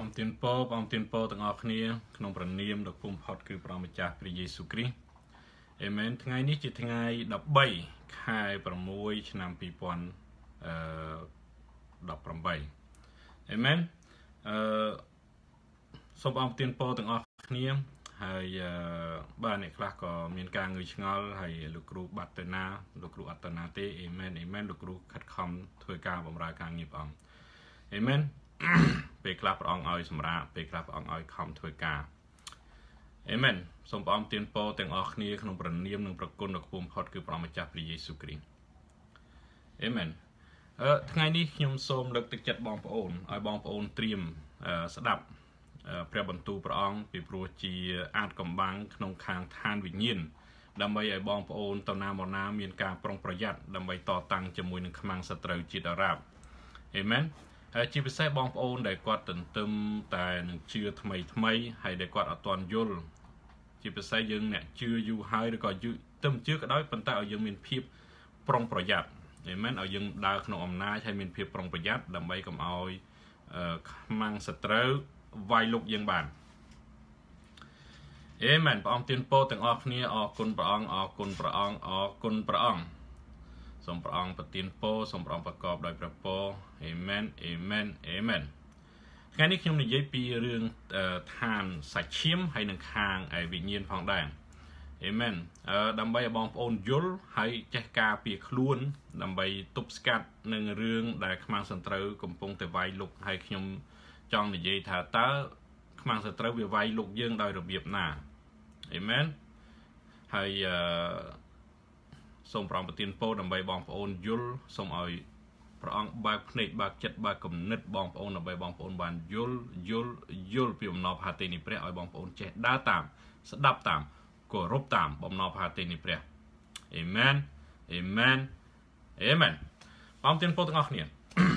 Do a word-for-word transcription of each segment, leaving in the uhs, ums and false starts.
Ông tiên po, ông tiên po từng ở khnia, không phần niệm được phun phật cứ pram chaព្រះ Giêsu Christ. Amen. ថ្ងៃនេះជាថ្ងៃ 13 ខែ 6 ឆ្នាំ 2018 Amen. អឺសូមអង្គtiên poទាំងអស់គ្នាហើយបាទអ្នកខ្លះក៏មានការងឿឆ្ងល់ហើយលោកគ្រូបាត់ទៅណាលោកគ្រូអត់ទៅណាទេ Amen. Amen. លោកគ្រូខិតខំធ្វើការបម្រើការងារព្រះអង្គ Amen. ពេលខ្លះព្រះអង្គឲ្យសម្រាប់ពេលខ្លះព្រះអង្គឲ្យខំធ្វើការ Amen. សូមព្រះអង្គទានពរទាំងអស់គ្នាក្នុងព្រះនាមនិងព្រះគុណដ៏ខ្ពង់បំផុតគឺព្រះម្ចាស់ព្រះយេស៊ូវគ្រីស្ទ Amen. អឺថ្ងៃនេះខ្ញុំសូមលើកទឹកចិត្តបងប្អូនឲ្យបងប្អូនត្រៀមស្ដាប់ព្រះបន្ទូលព្រះអង្គពីព្រោះជាអាចកំបាំងក្នុងខាងឋានវិញ្ញាណដើម្បីឲ្យបងប្អូនទៅណាមកណាមានការប្រុងប្រយ័ត្នដើម្បីតតាំងជាមួយនឹងខ្មាំងសត្រូវជាតិអារ៉ាប់ Amen. ហើយជាពិសេសបងប្អូនដែលគាត់ទន្ទឹមតែនឹងជឿថ្មីថ្មីហើយដែលគាត់អត់ទាន់យល់ជាពិសេសយើងអ្នកជឿយូរហើយឬក៏យូរទៅជឿក៏ដោយប៉ុន្តែឲ្យយើងមានភាពប្រុងប្រយ័ត្ន Amen. ឲ្យយើងដើរក្នុងអំណាចហើយមានភាពប្រុងប្រយ័ត្នដើម្បីកុំឲ្យខ្មាំងសត្រូវវាយលុកយើងបាន Amen. ព្រះអង្គទានពរទាំងអស់គ្នាអរគុណព្រះអង្គអរគុណព្រះអង្គអរគុណព្រះអង្គសូមព្រះអង្គប្រទានពរសូមព្រះអង្គប្រកបដោយព្រះពរ Amen. Amen. Amen. ថ្ងៃនេះខ្ញុំនិយាយពីរឿងឋានសាច់ឈាមហើយនឹងខាងឯវិញ្ញាណផងដែរ Amen. ដើម្បីឲ្យបងប្អូនយល់ហើយចេះការពារខ្លួនដើម្បីទប់ស្កាត់នឹងរឿងដែលខ្មាំងសត្រូវកំពុងតែវាយលុកហើយខ្ញុំចង់និយាយថាតើខ្មាំងសត្រូវវាវាយលុកយើងដោយរបៀបណា Amen. ហើយអឺសូមព្រះអង្គប្រទានពរដើម្បីបងប្អូនយល់សូមឲ្យព្រះអង្គបើកភ្នែកបើកចិត្តបើកគំនិតបងប្អូនដើម្បីបងប្អូនបានយល់យល់យល់ពីបំណងផាតីនៃព្រះឲ្យបងប្អូនចេះដើរតាមស្ដាប់តាមគោរពតាមបំណងផាតីនៃព្រះ Amen. Amen. Amen. បងប្អូនទាំងអស់គ្នា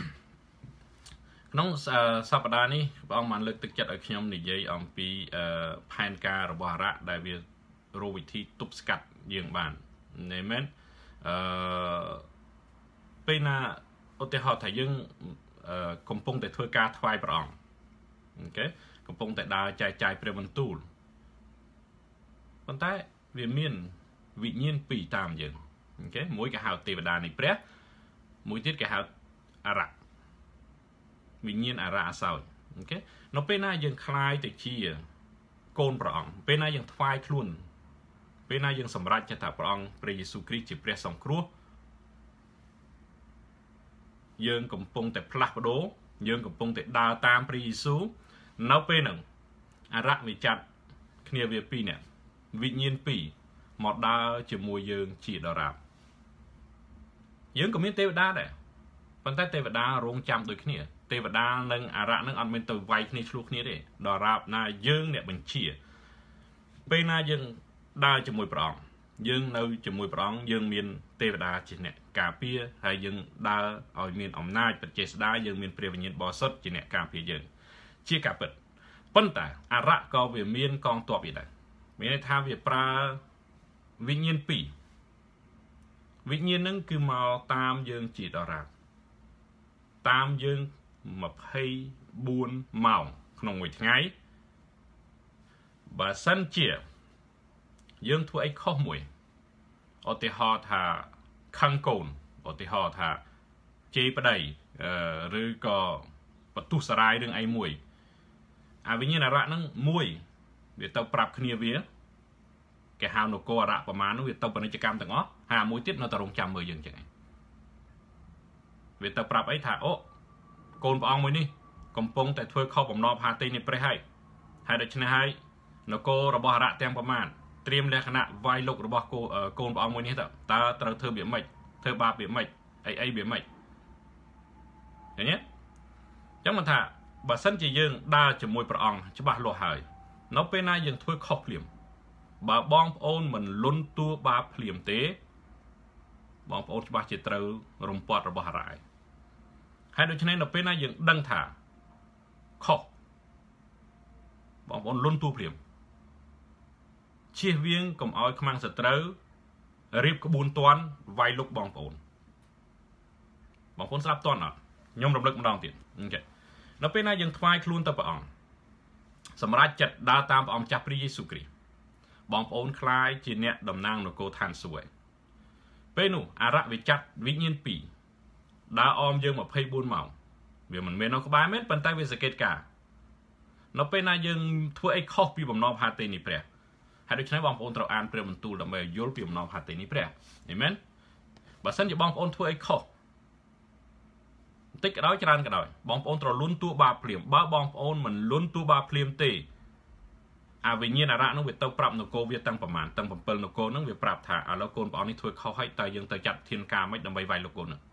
ក្នុងសប្តាហ៍នេះព្រះអង្គបានលើកទឹកចិត្តឲ្យខ្ញុំនិយាយអំពីផែនការរបស់អារ៉ាក់ដែលវារកវិធីទប់ស្កាត់យើងបាន Amen. អឺពេលណាឧទាហរណ៍ថាយើងកំពុងតែធ្វើការថ្វាយព្រះអង្គអូខេកំពុងតែដើរចែកចាយព្រះបន្ទូលប៉ុន្តែវាមានវិញ្ញាណពីរតាមយើងអូខេមួយគេហៅទេវតានៃព្រះមួយទៀតគេហៅអារ៉ាក់វិញ្ញាណអារ៉ាក់អសោចអូខេនៅពេលណាយើងคลายទៅជាកូនព្រះអង្គពេលណាយើងថ្វាយខ្លួនពេលណាយើងសម្រេចចិត្តថាព្រះអង្គព្រះយេស៊ូវគ្រីស្ទជាព្រះសង្គ្រោះយើងកំពុងតែផ្លាស់ប្ដូរយើងកំពុងតែដើរតាមព្រះយេស៊ូវនៅពេលហ្នឹងអារ៉ាក់វាចាត់គ្នាវាពីរនាក់វិញ្ញាណពីរមកដើរជាមួយយើងជាដរាបយើងក៏មានទេវតាដែរប៉ុន្តែទេវតារងចាំដូចគ្នាទេវតានិងអារ៉ាក់ហ្នឹងអត់មានទៅវាយគ្នាឆ្លោះគ្នាទេដរាបណាយើងអ្នកបញ្ជាពេលណាយើងដើរជាមួយព្រះអង្គយើងនៅជាមួយព្រះអង្គយើងមានទេវតាជាអ្នកការពារហើយយើងដើរឲ្យមានអំណាចបច្ចេស្តាយើងមានព្រះវិញ្ញាណបរិសុទ្ធជាអ្នកការពារយើងជាការពិតប៉ុន្តែអារ៉ាក់ក៏វាមានកងទ័ពដែរមានន័យថាវាប្រើវិញ្ញាណពីរវិញ្ញាណហ្នឹងគឺមកតាមយើងជាដរាបតាមយើងម្ភៃបួនម៉ោងក្នុងមួយថ្ងៃបើសិនជាយើងធ្វើអីខុសមួយឧទាហរណ៍ថាខឹងកូនឧទាហរណ៍ថាជេរប្តីឬក៏បន្ទុះសារាយរឿងអីមួយអាវិញ្ញាណអារ៉ាក់ហ្នឹងមួយវាទៅប្រាប់គ្នាវាគេហៅនគរអារ៉ាក់ប្រមាណនោះវាទៅពាណិជ្ជកម្មទាំងអស់ហើយមួយទៀតនៅតែរងចាំមើលយើងចឹងឯងវាទៅប្រាប់អីថាអូកូនព្រះអង្គមួយនេះកំពុងតែធ្វើខុសបំណងផាតីនៃព្រះហើយហើយដូច្នេះហើយនគររបស់អារ៉ាក់ទាំងប្រមាណត្រៀមលក្ខណៈវាយលុករបស់កូនព្រះអង្គមួយនេះតើតើត្រូវធ្វើវាម៉េចធ្វើបាបវាម៉េចអីអីវាម៉េចឃើញទេអញ្ចឹងមិនថាបើសិនជាយើងដើរជាមួយព្រះអង្គច្បាស់លាស់ហើយនៅពេលណាយើងធ្វើខុសភ្លាមបើបងប្អូនមិនលន់តួបាបភ្លាមទេបងប្អូនច្បាស់ជាត្រូវរំពាត់របស់អារ៉ាក់ហើយដូច្នេះនៅពេលណាយើងដឹងថាខុសបងប្អូនលន់តួភ្លាមជៀសវាងកុំឲ្យខ្មាំងសត្រូវរៀបក្បួនទណ្ឌវាយលុកបងប្អូនបងប្អូនស្ដាប់តន់អត់ខ្ញុំរំលឹកម្ដងទៀតអូខេនៅពេលណាយើងថ្វាយខ្លួនទៅព្រះអង្គសម្រាប់ចិត្តដើរតាមព្រះអង្គចាស់ព្រះយេស៊ូវគ្រីស្ទបងប្អូនខ្លាយជាអ្នកតំណាងនគរឋានសួគ៌ពេលនោះអរៈវិចាត់វិញ្ញាណពីរដើរអមយើងម្ភៃបួនម៉ោងវាមិនមែននៅក្បែរមែនប៉ុន្តែវាសង្កេតការនៅពេលណាយើងធ្វើអីខុសពីបំណងផាតេនេះព្រះហើយដូច្នេះបងប្អូនត្រូវអានព្រះបន្ទូលដើម្បីយល់ពីបំណងផាតេនេះព្រះអេមែនបើសិនជាបងប្អូនធ្វើអីខុសបន្តិចក៏ដោយច្រើនក៏ដោយបងប្អូនត្រូវលន់តួបាបភ្លាមបើបងប្អូនមិនលន់តួបាបភ្លាមទេអាវិញ្ញាណអរៈនោះវាទៅប្រាប់នគរវាទាំងប្រមាណទាំងbảyនគរនោះវាប្រាប់ថាឥឡូវកូនព្រះអង្គនេះធ្វើខុសហើយតើយើងទៅចាត់ធានការមិនដើម្បីវាយលោកកូននោះ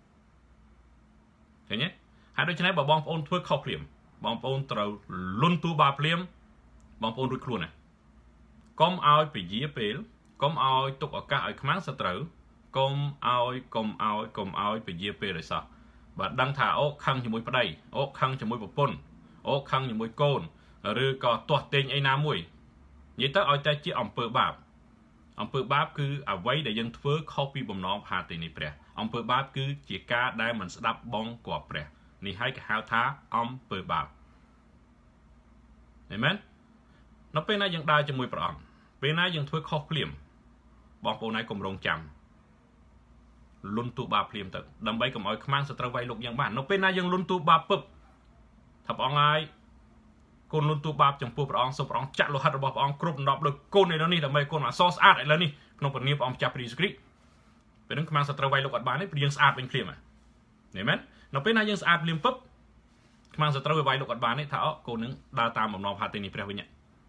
ឃើញទេហើយដូច្នេះបើបងប្អូនធ្វើខុសភ្លាមបងប្អូនត្រូវលន់តួបាបភ្លាមបងប្អូនរួចខ្លួនណាកុំឲ្យពជាពេលកុំឲ្យទុកឱកាសឲ្យខ្មាំងសត្រូវកុំឲ្យកុំឲ្យកុំឲ្យពជាពេលឲ្យសោះបើដឹងថាអូខឹងជាមួយប្តីអូខឹងជាមួយប្រពន្ធអូខឹងជាមួយកូនឬក៏ទាស់ទែងអីណាមួយនិយាយទៅឲ្យតែជាអំពើបាបអំពើបាបគឺអ្វីដែលយើងធ្វើខុសពីបំណងផាតេនេះព្រះអំពើបាបគឺជាការដែលមិនស្ដាប់បងគប់ព្រះនេះហើយគេហៅថាអំពើបាបអេមែននៅពេលណាយើងដើរជាមួយព្រះអង្គពេលណាយើងធ្វើខុសភ្លាមបងប្អូនឯងកុំរងចាំលន់ទូបាបភ្លាមទៅដើម្បីកុំឲ្យខ្មាំងសត្រូវវាយលោកយ៉ាងបាននៅពេលណាយើងលន់ទូបាបពឹបថាព្រះអង្គហើយកូនលន់ទូបាបចំពោះព្រះអង្គសូមព្រះអង្គចាក់លោហិតរបស់ព្រះអង្គគ្រប់ដណ្ដប់លើកូនឥឡូវនេះដើម្បីកូនអសរស្អាតឥឡូវនេះក្នុងព្រះនាមព្រះអង្គចាស់ព្រះយេស៊ូវគ្រីស្ទពេលហ្នឹងខ្មាំងសត្រូវវាយលោកអត់បានទេព្រោះយើងស្អាតវិញភ្លាមហ្នឹងអេមែននៅពេលណាយើងស្អាតភ្លាមពឹបខ្មាំងសត្រូវវាយលោកអត់បានទេថាអូកូននឹងដើរតាមបំណងផាតេនេះព្រះវិញ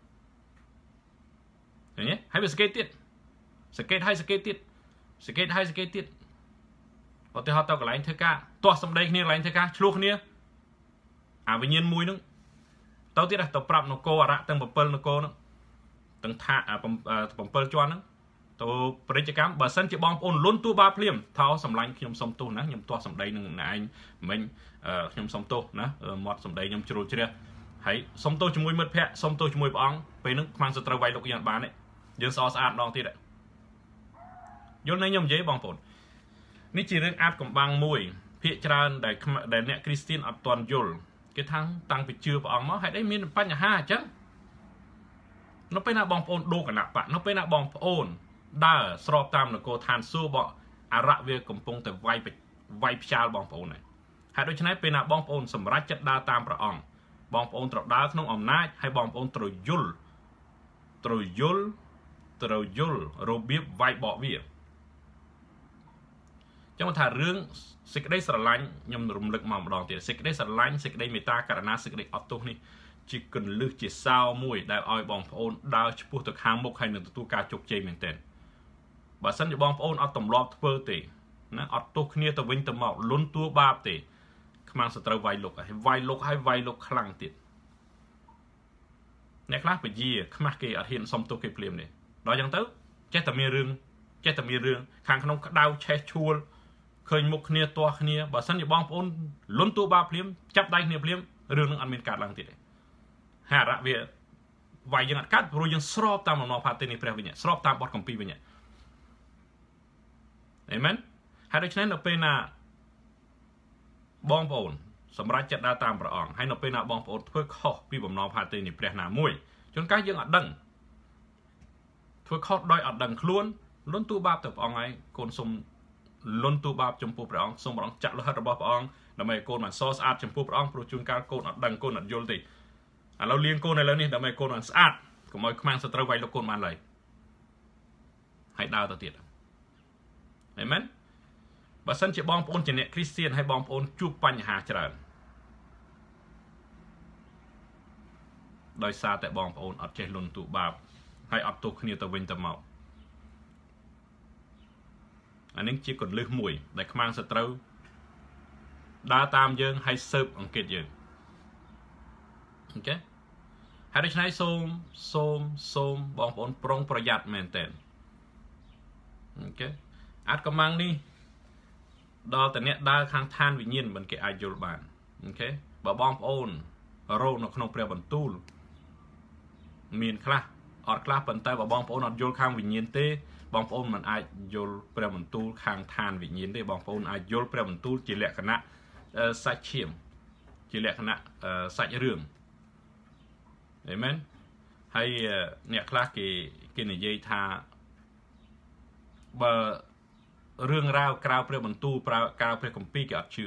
ឃើញទេហើយវាសង្កេតទៀតសង្កេតហើយសង្កេតទៀតសង្កេតហើយសង្កេតទៀតឧទាហរណ៍ទៅកន្លែងធ្វើការទាស់សម្ដីគ្នាកន្លែងធ្វើការឆ្លោះគ្នាអាវិញ្ញាណមួយហ្នឹងទៅទៀតទៅប្រាប់នគរអរៈទាំងbảyនគរហ្នឹងទាំងថា7ជាន់ហ្នឹងទៅពាណិជ្ជកម្មបើសិនជាបងប្អូនលន់តួបាភ្លាមថោសម្លាញ់ខ្ញុំសុំទោសណាខ្ញុំទាស់សម្ដីនឹងឯងមិញខ្ញុំសុំទោសណាមាត់សម្ដីខ្ញុំជ្រុលជ្រះហើយសុំទោសជាមួយមិត្តភ័ក្តិសុំទោសជាមួយព្រះអង្គពេលហ្នឹងខ្មាំងសត្រូវវាយលោកយ៉ាងបានទេយើងស្អស្អាតម្ដងទៀតយល់នៅខ្ញុំនិយាយបងប្អូននេះជារឿងអាចកំបាំងមួយភាគច្រើនដែលដែលអ្នកគ្រីស្ទៀនអត់ទាន់យល់គេថាតាំងពីជឿព្រះអង្គមកហេតុអីមានបញ្ហាអញ្ចឹងនៅពេលណាបងប្អូនដូរគណៈបកនៅពេលណាបងប្អូនដើរស្របតាមនគរឋានសួគ៌បអរៈវាកំពុងតែវាយវាយផ្ចាលបងប្អូនហើយហើយដូច្នេះពេលណាបងប្អូនសម្រេចចិត្តដើរតាមព្រះអង្គបងប្អូនត្រូវដើរក្នុងអំណាចហើយបងប្អូនត្រូវយល់ត្រូវយល់ត្រូវយល់របៀបវាយបកវាចឹងថារឿងសេចក្តីស្រឡាញ់ខ្ញុំរំលឹកមកម្ដងទៀតសេចក្តីស្រឡាញ់សេចក្តីមេត្តាករុណាសេចក្តីអត់ទោសនេះជាគន្លឹះជាសោមួយដែលឲ្យបងប្អូនដើរឆ្ពោះទៅខាងមុខហើយនឹងទទួលការជោគជ័យមែនទែនបើសិនជាបងប្អូនអត់ទម្លាប់ធ្វើទេណាអត់ទោសគ្នាទៅវិញទៅមកលន់តួបាបទេខ្មាំងសត្រូវវាយលុកហើយវាយលុកហើយវាយលុកខ្លាំងទៀតអ្នកខ្លះពជាខ្មាស់គេអត់ហ៊ានសុំទោសគេភ្លាមទេដល់អញ្ចឹងទៅចេះតែមានរឿងចេះតែមានរឿងខាងក្នុងក្តៅឆេះឈួលឃើញមុខគ្នាទាស់គ្នាបើសិនជាបងប្អូនលន់តួបាបភ្លាមចាប់ដៃគ្នាភ្លាមរឿងនឹងអត់មានកើតឡើងទៀតទេហើយអរៈវាវាយយើងអត់កាត់ព្រោះយើងស្របតាមបំណងផាតេនេះព្រះវិញស្របតាមបទគម្ពីរវិញអេមែនហើយដូច្នេះនៅពេលណាបងប្អូនសម្រាប់ចិត្តដើរតាមព្រះអង្គហើយនៅពេលណាបងប្អូនធ្វើខុសពីបំណងផាតេនេះព្រះណាមួយជួនកាលយើងអត់ដឹងធ្វើខុសដោយអត់ដឹងខ្លួនលន់តួបាបទៅព្រះអង្គហើយកូនសុំលន់តួបាបចំពោះព្រះអង្គសូមព្រះអង្គចាក់លោហិតរបស់ព្រះអង្គដើម្បីឲ្យកូនបានសស្អាតចំពោះព្រះអង្គព្រោះជួនកាលកូនអត់ដឹងកូនអត់យល់ទេឥឡូវលៀងកូនឥឡូវនេះដើម្បីកូនបានស្អាតកុំឲ្យខ្មាំងសត្រូវវាយលោកកូនបានឡើយហើយដើរទៅទៀតអេមែនបើសិនជាបងប្អូនជាអ្នកគ្រីស្ទៀនហើយបងប្អូនជួបបញ្ហាច្រើនដោយសារតែបងប្អូនអត់ចេះលន់តួបាបហើយអត់ទោសគ្នាទៅវិញទៅមកអានេះជាកលឹះមួយដែលខ្មាំងសត្រូវដើរតាមយើងហើយស៊ើបអង្កេតយើងអូខេហើយដូច្នេះសូមសូមសូមបងប្អូនប្រុងប្រយ័ត្នមែនតើអូខេអាចកំងនេះដល់តែអ្នកដើរខាងឋានវិញ្ញាណមិនគេអាចយល់បានអូខេបើបងប្អូនរោនៅក្នុងព្រះបន្ទូលមានខ្លះអត់ខ្លះប៉ុន្តែបើបងប្អូនអត់យល់ខាងវិញ្ញាណទេបងប្អូនមិនអាចយល់ព្រះបន្ទូលខាងឋានវិញ្ញាណទេបងប្អូនអាចយល់ព្រះបន្ទូលជាលក្ខណៈសាច់ឈាមជាលក្ខណៈសាច់រឿងអេមែនហើយអ្នកខ្លះគេគេនិយាយថាបើរឿងរ៉ាវក្រៅព្រះបន្ទូលក្រៅព្រះគម្ពីរគេអត់ជឿ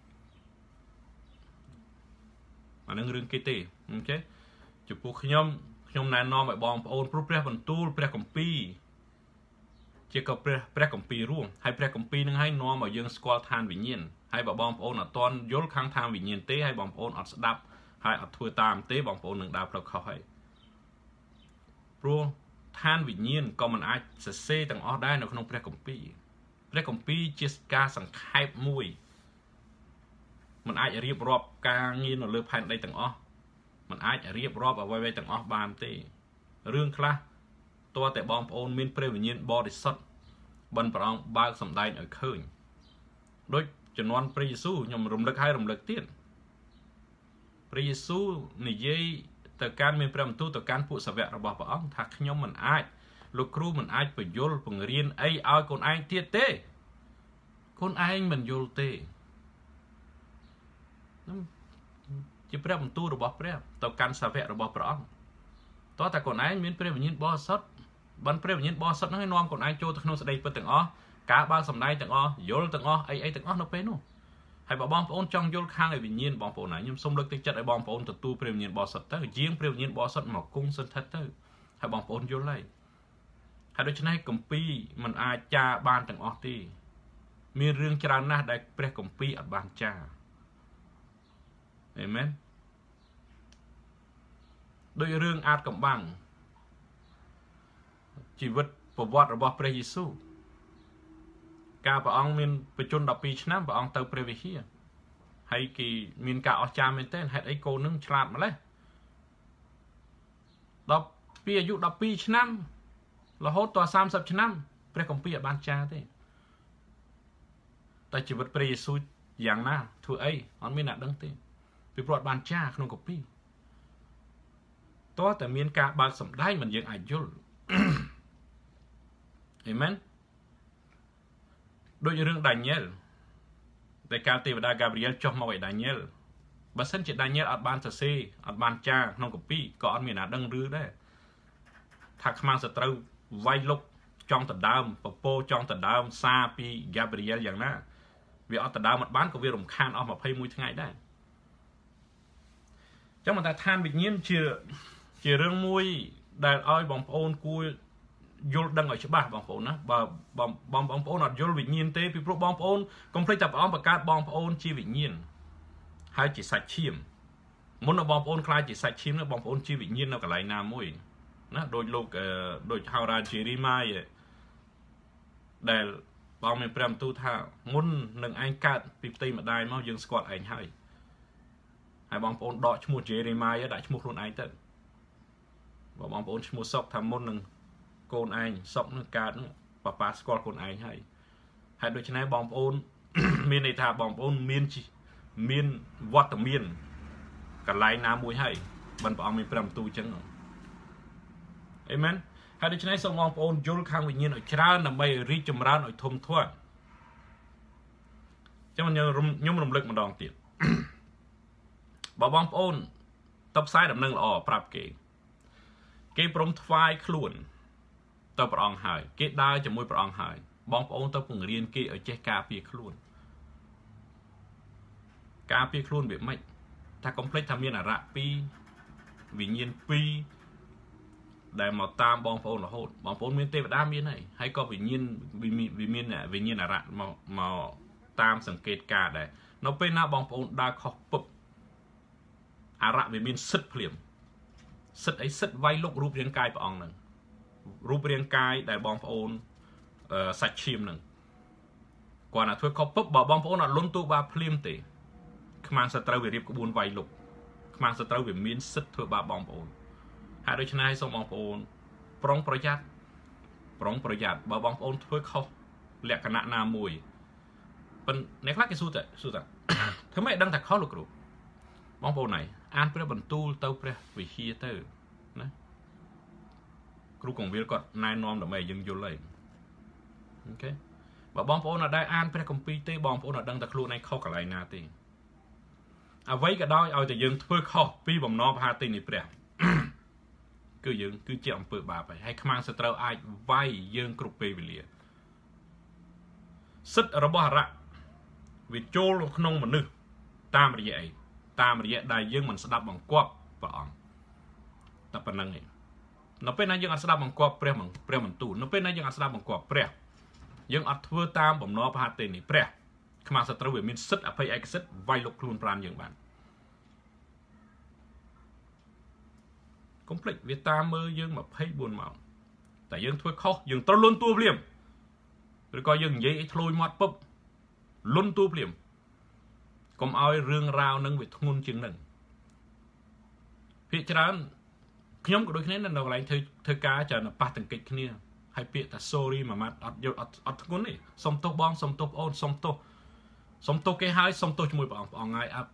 អានឹងរឿងគេទេអូខេចំពោះខ្ញុំខ្ញុំណែនាំឲ្យបងប្អូនព្រោះព្រះបន្ទូលព្រះគម្ពីរជាក៏ព្រះព្រះគម្ពីររួមហើយព្រះគម្ពីរនឹងឲ្យនាំឲ្យយើងស្គាល់ឋានវិញ្ញាណហើយបើបងប្អូនអត់ទាន់យល់ខាងឋានវិញ្ញាណទេហើយបងប្អូនអត់ស្ដាប់ហើយអត់ធ្វើតាមទេបងប្អូននឹងដើរផ្លូវខុសហើយព្រោះឋានវិញ្ញាណក៏មិនអាចសរសេរទាំងអស់ដែរនៅក្នុងព្រះគម្ពីរព្រះគម្ពីរជាការសង្ខេបមួយมันអាចរៀបរាប់ការងារនៅលើផែនដីទាំងអស់มันអាចរៀបរាប់អ្វីៗទាំងអស់បានទេរឿងខ្លះតើតែបងប្អូនមានព្រះវិញ្ញាណបរិសុទ្ធបិណ្ឌព្រះអង្គបើកសម្ដែងឲ្យឃើញដូចជំនាន់ព្រះយេស៊ូវខ្ញុំរំលឹកហើយរំលឹកទៀតព្រះយេស៊ូវនិយាយទៅកាន់មានព្រះបន្ទូលទៅកាន់ពួកសាវករបស់ព្រះអង្គថាខ្ញុំមិនអាចលោកគ្រូមិនអាចបញ្យល់បង្រៀនអីឲ្យកូនឯងទៀតទេកូនឯងមិនយល់ទេជាព្រះបន្ទូលរបស់ព្រះទៅកាន់សាវករបស់ព្រះអង្គតើតែកូនឯងមានព្រះវិញ្ញាណបរិសុទ្ធបានព្រះវិញ្ញាណបរិសុទ្ធហ្នឹងឲ្យនាំកូនឯងចូលទៅក្នុងសេចក្តីពិតទាំងអស់ការបើកសម្ដែងទាំងអស់យល់ទាំងអស់អីអីទាំងអស់នៅពេលនោះហើយបើបងប្អូនចង់យល់ខាងឯវិញ្ញាណបងប្អូនណាខ្ញុំសូមលើកទឹកចិត្តឲ្យបងប្អូនទទួលព្រះវិញ្ញាណបរិសុទ្ធទៅយាងព្រះវិញ្ញាណបរិសុទ្ធមកគង់សន្ធិដ្ឋទៅហើយបងប្អូនយល់ហើយហើយដូច្នេះគម្ពីរมันអាចចារបានទាំងអស់ទេមានរឿងច្រើនណាស់ដែលព្រះគម្ពីរអត់បានចារអេមែនដោយរឿងអាចកំបាំងជីវិតប្រវត្តិរបស់ព្រះយេស៊ូវការព្រះអង្គមានបច្ចុប្បន្នដប់ពីរឆ្នាំព្រះអង្គទៅព្រះវិហារហើយគេមានការអស្ចារ្យមែនទែនហេតុអីកូននឹងឆ្លាតម្លេះដល់ពីអាយុដប់ពីរឆ្នាំរហូតដល់សាមសិបឆ្នាំព្រះគម្ពីរអត់បានចារទេតែជីវិតព្រះយេស៊ូវយ៉ាងណាធ្វើអីអត់មានអ្នកដឹងទេពីព្រោះអត់បានចារក្នុងគម្ពីរតើតែមានការបើកសម្ដែងមិនយើងអាចយល់អេមែនដូចរឿងដានីយ៉ែលដែលកាលទេវតាហ្គាប្រីយ៉ែលចុះមកឲ្យដានីយ៉ែលបើសិនជាដានីយ៉ែលអត់បានសរសេរអត់បានចារក្នុងគម្ពីរក៏អត់មានអ្នកដឹងឬដែរថាខ្មាំងសត្រូវវាយលុកចង់ដណ្ដើមពពោចង់ដណ្ដើមសារពីហ្គាប្រីយ៉ែលយ៉ាងណាវាអត់ដណ្ដើមអត់បានក៏វារំខានអស់ម្ភៃមួយថ្ងៃដែរចឹងមកថាឋានវិញ្ញាណជាជារឿងមួយដែលឲ្យបងប្អូនគួរយល់ដឹងឲ្យច្បាស់បងប្អូនណាបើបងបងប្អូនអត់យល់វិញ្ញាណទេពីព្រោះបងប្អូនកុំភ្លេចតែព្រះអង្គបង្កើតបងប្អូនជាវិញ្ញាណហើយជាសាច់ឈាមមុនដល់បងប្អូនខ្លាចជាសាច់ឈាមនោះបងប្អូនជាវិញ្ញាណនៅកន្លែងណាមួយណាដូចលោកដូចហៅរ៉ាជេរីម៉ាយដែលបងមានព្រះបន្ទូលថាមុននឹងឯងកើតពីផ្ទៃម្ដាយមកយើងស្គាល់ឯងហើយហើយបងប្អូនដកឈ្មោះជេរីម៉ាយដាក់ឈ្មោះខ្លួនឯងទៅបើបងប្អូនឈ្មោះសុកថាមុននឹងកូនឯងសុកនឹងកើតនឹងប៉ាប៉ាស្គាល់ខ្លួនឯងហើយហើយដូច្នេះបងប្អូនមានន័យថាបងប្អូនមានមានវត្តមានកន្លែងណាមួយហើយមិនព្រះអង្គមានព្រះបន្ទូលចឹងអេមែនហើយដូច្នេះសូមបងប្អូនយល់ខាងវិញ្ញាណឲ្យច្រើនដើម្បីរីកចម្រើនឲ្យធំធាត់ចឹងខ្ញុំខ្ញុំរំលឹកម្ដងទៀតបើបងប្អូនតបផ្សាយដំណឹងល្អប្រាប់គេគេព្រមថ្វាយខ្លួនទៅព្រះអង្គហើយគេដើរជាមួយព្រះអង្គហើយបងប្អូនទៅពង្រៀនគេឲ្យចេះការពារខ្លួនការពារខ្លួនវាមិនថាកុំភ្លេចថាមានអរៈពីរវិញ្ញាណពីរដែលមកតាមបងប្អូនរហូតបងប្អូនមានទេវតាមានហើយហើយក៏វិញ្ញាណវិមានវិញ្ញាណអរៈមកមកតាមសង្កេតការដែរនៅពេលណាបងប្អូនដើរខុសពឹបអរៈវាមានសិទ្ធភ្លាមសិទ្ធអីសិទ្ធវាយលុករូបរាងកាយព្រះអង្គហ្នឹងរូបរាងកាយដែលបងប្អូនសាច់ឈាមហ្នឹងគាត់ណាធ្វើខុសពឹបបើបងប្អូនអត់លន់ទូបាបភ្លាមទេខ្មាំងសត្រូវវារៀបក្បួនវាយលុកខ្មាំងសត្រូវវាមានសិទ្ធធ្វើបាបបងប្អូនហើយដូច្នេះសូមបងប្អូនប្រុងប្រយ័ត្នប្រុងប្រយ័ត្នបើបងប្អូនធ្វើខុសលក្ខណៈណាមួយប៉ុន្តែអ្នកខ្លះគេសួរតែសួរតែធ្វើម៉េចដឹងថាខុសលោកគ្រូបងប្អូនណាអានព្រះបន្ទូលទៅព្រះវិហារទៅណាគ្រូកងវិលគាត់ណែនាំដើម្បីឲ្យយើងយល់ហើយអូខេបើបងប្អូនអត់ដែលអានព្រះគម្ពីរទេបងប្អូនអត់ដឹងថាខ្លួនឯងខុសកន្លែងណាទេអ្វីក៏ដោយឲ្យតែយើងធ្វើខុសពីបំណងមហាទិញនៃព្រះគឺយើងគឺជាអំពើបាបហើយហើយខ្មាំងសត្រូវអាចវាយយើងគ្រប់ពេលវេលាសិទ្ធិរបស់អរៈវាចូលក្នុងមនុស្សតាមរយៈអីតាមរយៈដែលយើងមិនស្ដាប់បង្គាប់ព្រះអង្គតែប៉ុណ្្នឹងឯងនៅពេលណាយើងអត់ស្ដាប់បង្គាប់ព្រះព្រះបន្ទូលនៅពេលណាយើងអត់ស្ដាប់បង្គាប់ព្រះយើងអត់ធ្វើតាមបំណងប្រហាទេនេះព្រះខ្មាំងសត្រូវវាមានសិទ្ធិអភ័យឯកសិទ្ធិវាយលុកខ្លួនប្រាណយើងបានកុំភ្លេចវាតាមមើលយើងម្ភៃបួនម៉ោងតែយើងធ្វើខុសយើងត្រូវលន់តួភ្លាមឬក៏យើងនិយាយឲ្យធ្លួយមាត់ពុបលន់តួភ្លាមកុំឲ្យរឿងរ៉ាវនឹងវាធ្ងន់ជាងនឹងភាគច្រើនខ្ញុំក៏ដូចគ្នានៅកន្លែងធ្វើធ្វើការច្រើនប៉ះតង្កិចគ្នាហើយពាក្យថា sorry មួយម៉ាត់អត់យកអត់អត់ធ្ងន់ទេសុំទោសបងសុំទោសបងអូនសុំទោសសុំទោសគេហើយសុំទោសជាមួយព្រះអង្គព្រះអង្គហើយអត់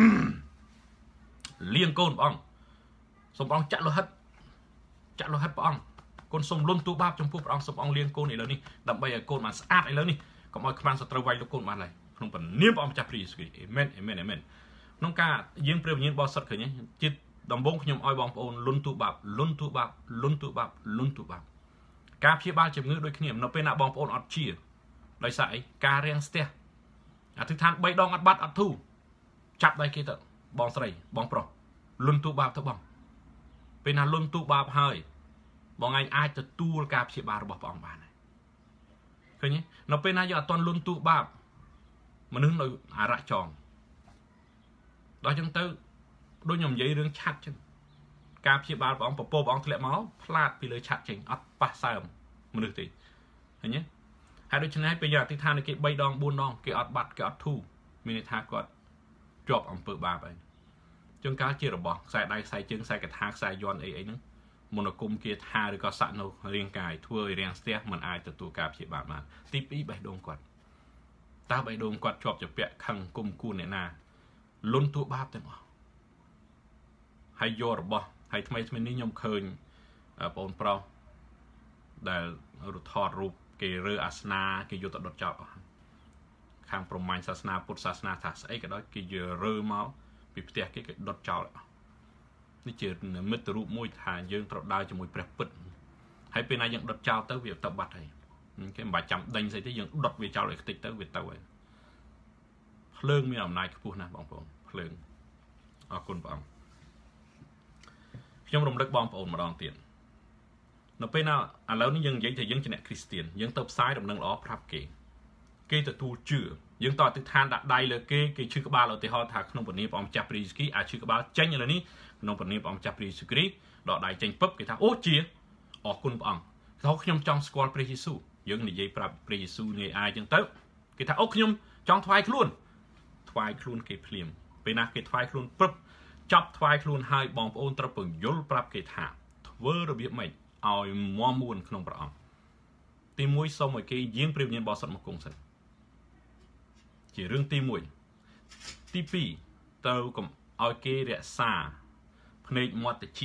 លៀងកូនព្រះអង្គសូមព្រះអង្គចាក់លោហិតចាក់លោហិតព្រះអង្គកូនសូមលន់ទូបាបចំពោះព្រះអង្គសូមព្រះអង្គលៀងកូនឥឡូវនេះដើម្បីឲ្យកូនបានស្អាតឥឡូវនេះកុំឲ្យខ្មាំងសត្រូវវាយលោកកូនបានឡើយក្នុងព្រះនាមព្រះអង្គម្ចាស់ព្រះយេស៊ូវគ្រីស្ទអេមែនអេមែនអេមែនក្នុងការយើងព្រះវិញ្ញាណបរិសុទ្ធឃើញទេជាដំបូងខ្ញុំឲ្យបងប្អូនលន់ទូបាបលន់ទូបាបលន់ទូបាបលន់ទូបាបការព្យាបាលជំងឺដូចគ្នានៅពេលណាបងប្អូនអត់ជាដោយសារអីការរាំងស្ទះអធិដ្ឋានបីដងអត់បាត់អត់ធូរចាប់ដៃគេទៅបងស្រីបងប្រុសលន់ទូបាបទៅបងពេលណាលន់ទូបាបហើយបងឯងអាចទទួលការព្យាបាលរបស់ព្រះអង្គបានហើយឃើញទេនៅពេលណាយើងអត់តន់លន់ទូបាបមនុស្សនៅអារៈចងដល់ចឹងទៅដូចខ្ញុំនិយាយរឿងឆាត់ចឹងការព្យាបាលព្រះអង្គពពព្រះអង្គធ្លាក់មកផ្លាតពីលើឆាត់ចេញអត់ប៉ះសើមមនុស្សទេឃើញទេហើយដូច្នេះពេលយើងអធិដ្ឋានគេបីដងបួនដងគេអត់បាត់គេអត់ធូរមានន័យថាគាត់ជាប់អំពើបាបហើយជួនកាលជារបស់ខ្សែដៃខ្សែជើងខ្សែកថាខ្សែយ័ន្តអីអីហ្នឹងមនោគមគាថាឬក៏ស័កនៅរាងកាយធ្វើឲ្យរាំងស្ទះមិនអាចទទួលការព្យាបាលបានទីពីរបេះដូងគាត់តើបេះដូងគាត់ជាប់ជាពាក់ខឹងគុំគួនអ្នកណាលន់តួបាបទាំងអស់ហើយយករបស់ហើយថ្មីថ្មីនេះខ្ញុំឃើញបងប្រុសដែលរត់ថតរូបគេរើអាសនាគេយកទៅដុតចោលអស់ខាងព្រហ្មញ្ញសាសនាពុទ្ធសាសនាថាស្អីក៏ដោយគេយករើមកពីផ្ទះគេគេដុតចោលនេះជាមិត្តរូបមួយថាយើងត្រូវដើរជាមួយព្រះពិតហើយពេលណាយើងដុតចោលទៅវាទៅបាត់ហើយគេមិនបាច់ចាំដេញស្អីទេយើងដុតវាចោលឲ្យខ្ទេចទៅវាទៅហើយភ្លើងមានអំណាចខ្ពស់ណាស់បងប្អូនភ្លើងអរគុណព្រះអង្គខ្ញុំរំលឹកបងប្អូនម្ដងទៀតនៅពេលណាឥឡូវនេះយើងនិយាយថាយើងជាអ្នកគ្រីស្ទានយើងទៅផ្សាយដំណឹងល្អប្រាប់គេគេទទួលជឿយើងតអធិដ្ឋានដាក់ដៃលើគេគេឈឺក្បាលឧទាហរណ៍ថាក្នុងព្រះនាមព្រះអង្គម្ចាស់ព្រះយេស៊ូវគ្រីស្ទអាចឈឺក្បាលចេញឥឡូវនេះក្នុងព្រះនាមព្រះអង្គម្ចាស់ព្រះយេស៊ូវគ្រីស្ទដកដៃចេញពឹបគេថាអូជាអរគុណព្រះអង្គថាខ្ញុំចង់ស្គាល់ព្រះយេស៊ូវយើងនិយាយប្រាប់ព្រះយេស៊ូវងាយអាយចឹងទៅគេថាអូខ្ញុំចង់ថ្វាយខ្លួនថ្វាយខ្លួនគេភ្លាមពេលណាគេថ្វាយខ្លួនព្រឹបចាប់ថ្វាយខ្លួនហើយបងប្អូនត្រូវពន្យល់ប្រាប់គេថាធ្វើរបៀបម៉េចឲ្យមមមួនក្នុងព្រះអង្គទីមួយសូមឲ្យគេយាងព្រះវិញ្ញាណបរិសុទ្ធមកគង់សិនជារឿងទីមួយទីពីរត្រូវកុំឲ្យគេរក្សាភ្នែកមាត់តិច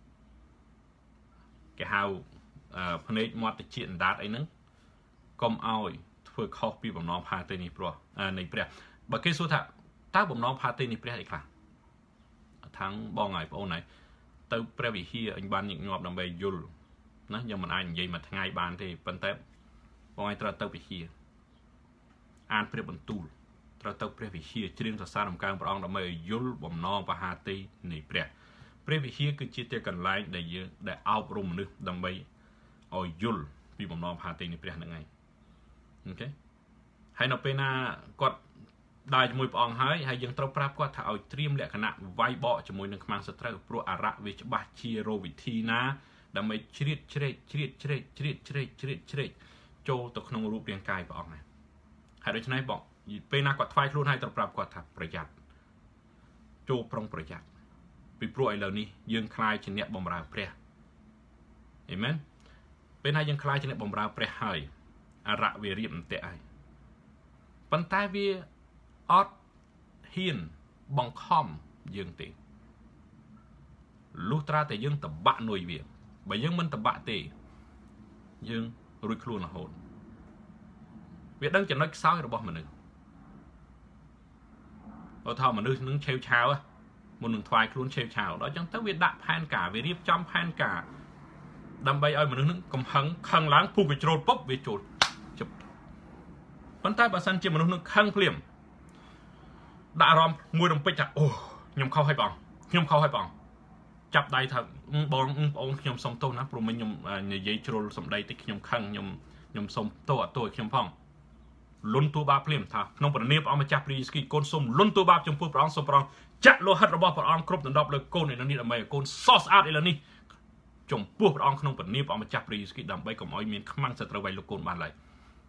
គេហៅភ្នែកមាត់តិចអណ្ដាតអីហ្នឹងកុំឲ្យធ្វើខុសពីបំណងផាទេនេះព្រោះនៃព្រះបើគេសួរថាតើបំណងផាទេនេះព្រះអីខ្លះខាងបងហើយបងហើយទៅព្រះវិហារអញបានញឹកញាប់ដើម្បីយល់ណាយើងមិនអាចនិយាយមួយថ្ងៃបានទេប៉ុន្តែបងឲ្យត្រូវទៅវិហារអានព្រះបន្ទូលត្រូវទៅព្រះវិហារច្រៀងសរសើរដំណើរព្រះអង្គដើម្បីយល់បំណងបហាទេនៃព្រះព្រះវិហារគឺជាទីកន្លែងដែលយើងដែលអប់រំមនុស្សដើម្បីឲ្យយល់ពីបំណងបហាទេនៃព្រះហ្នឹងឯងអូខេហើយនៅពេលណាគាត់ដើរជាមួយព្រះអង្គហើយហើយយើងត្រូវប្រាប់គាត់ថាឲ្យត្រៀមលក្ខណៈវាយបកជាមួយនឹងខ្មាំងសត្រូវព្រោះអរៈវាច្បាស់ជារោវិធីណាដើម្បីជ្រៀតជ្រែកជ្រៀតជ្រែកជ្រៀតជ្រែកជ្រៀតជ្រែកចូលទៅក្នុងរូបរាងកាយព្រះអង្គហើយដូច្នេះបងពេលណាគាត់ថ្វាយខ្លួនហើយត្រូវប្រាប់គាត់ថាប្រយ័ត្នចូលប្រុងប្រយ័ត្នពីព្រោះឥឡូវនេះយើងខ្លាយជាអ្នកបម្រើព្រះអេមែនពេលណាយើងខ្លាយជាអ្នកបម្រើព្រះហើយអរៈវារៀបអន្ទាក់ហើយប៉ុន្តែវាអត់ហ៊ានបង្ខំយើងទេលុះត្រាតែយើងតបាក់នុយវាបើយើងមិនតបាក់ទេយើងរួចខ្លួនរហូតវាដឹងចំណុចខ្សោយរបស់មនុស្សបើថាមនុស្សនឹងឆេវឆាវមុននឹងថ្វាយខ្លួនឆេវឆាវដល់ចឹងទៅវាដាក់ផែនការវារៀបចំផែនការដើម្បីឲ្យមនុស្សនឹងកំហឹងខឹងឡើងពុះវាជ្រូតពុបវាចូលជប់ប៉ុន្តែបើសិនជាមនុស្សនឹងខឹងភ្លាមដាក់អារម្មណ៍មួយរំពេចថាអូខ្ញុំខុសហើយបងខ្ញុំខុសហើយបងចាប់ដៃថាបងប្អូនខ្ញុំសុំទោសណាព្រោះមិញខ្ញុំនិយាយជ្រុលសម្ដីតិចខ្ញុំខឹងខ្ញុំខ្ញុំសុំទោសអត់ទោសឲ្យខ្ញុំផងលុនទូបាបភ្លាមថាក្នុងព្រះនាមព្រះអង្គម្ចាស់ព្រះយេស៊ូវគ្រីស្ទកូនសូមលុនទូបាបចំពោះព្រះអង្គសូមព្រះអង្គចាក់លោហិតរបស់ព្រះអង្គគ្រប់ដណ្ដប់លើកូនឯនេះដើម្បីឲ្យកូនសស្អាតឥឡូវនេះចំពោះព្រះអង្គក្នុងព្រះនាមព្រះអង្គម្ចាស់ព្រះយេស៊ូវគ្រីស្ទដើម្បីកុំឲ្យមានខ្មាំងសត្រូវវាយលោកកូនបានឡើយ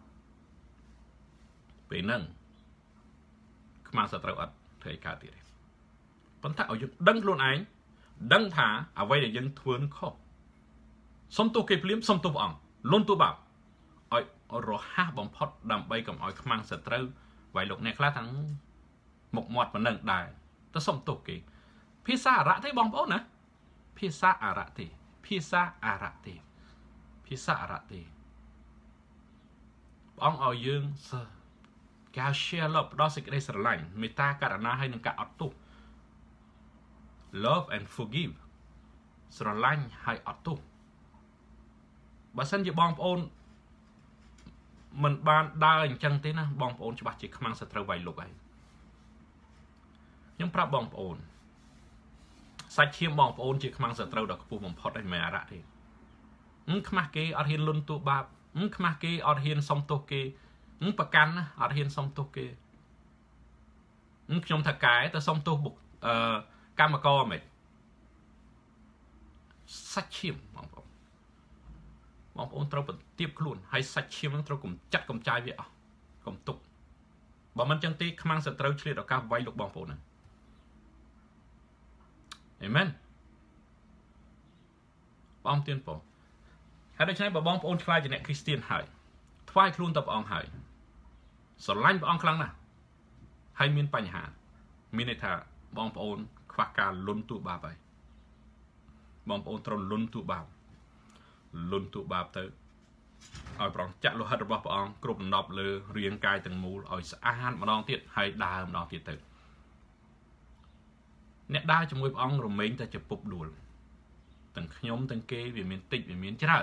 ពេលហ្នឹងខ្មាំងសត្រូវអត់ធ្វើឲ្យកើតទៀតទេប៉ុន្តែឲ្យយើងដឹងខ្លួនឯងដឹងថាអ្វីដែលយើងធ្វើនឹងខុសសុំទោសគេភ្លាមសុំទោសព្រះអង្គលុនទូបាបឲ្យរហ័សបំផុតដើម្បីកុំឲ្យខ្មាំងសត្រូវវាយលោកអ្នកខ្លះទាំងមុខមាត់ប៉ុណ្ណឹងដែរទៅសុំទោសគេភាសាអារ៉ាក់ទេបងប្អូនណាភាសាអារ៉ាក់ទេភាសាអារ៉ាក់ទេភាសាអារ៉ាក់ទេព្រះអង្គឲ្យយើងការ share love ផ្ដល់សេចក្តីស្រឡាញ់មេត្តាករុណាហើយនឹងការអត់ទោស love and forgive ស្រឡាញ់ហើយអត់ទោសបើសិនជាបងប្អូនមិនបានដើរអញ្ចឹងទេណាបងប្អូនច្បាស់ជាខ្មាំងសត្រូវវាយលុកហើយខ្ញុំប្រាប់បងប្អូនសាច់ឈាមបងប្អូនជាខ្មាំងសត្រូវដ៏ខ្ពស់បំផុតហើយមិនមែនអារ៉ាក់ទេខ្មាស់គេអត់ហ៊ានលុនទូបាបខ្មាស់គេអត់ហ៊ានសុំទោសគេប្រកាន់ណាអត់ហ៊ានសុំទោសគេខ្ញុំថាកែទៅសុំទោសបុកអឺកម្មករមិនសាច់ឈាមបងប្អូនបងប្អូនត្រូវបន្ទាបខ្លួនហើយសាច់ឈាមនឹងត្រូវកំចាត់កំចាយវាអស់កុំទុកបើមិនចឹងទេខ្មាំងសត្រូវឆ្លៀតឱកាសវាយលោកបងប្អូនហ្នឹងអេមែនបងទៀនបងហើយដូច្នេះបើបងប្អូនខ្លាចជាអ្នកគ្រីស្ទានហើយថ្វាយខ្លួនទៅព្រះអង្គហើយស្រឡាញ់ព្រះអង្គខ្លាំងណាស់ហើយមានបញ្ហាមានន័យថាបងប្អូនខ្វះការលុនទូបាបហើយបងប្អូនត្រូវលុនទូបាបលុនទូបាបទៅឲ្យព្រះអង្គចាក់លោហិតរបស់ព្រះអង្គគ្រប់ដណ្ដប់លើរាងកាយទាំងមូលឲ្យស្អាតម្ដងទៀតហើយដើរម្ដងទៀតទៅអ្នកដើរជាមួយព្រះអង្គរមែងតែជាពុបដួលទាំងខ្ញុំទាំងគេវាមានតិចវាមានច្រើន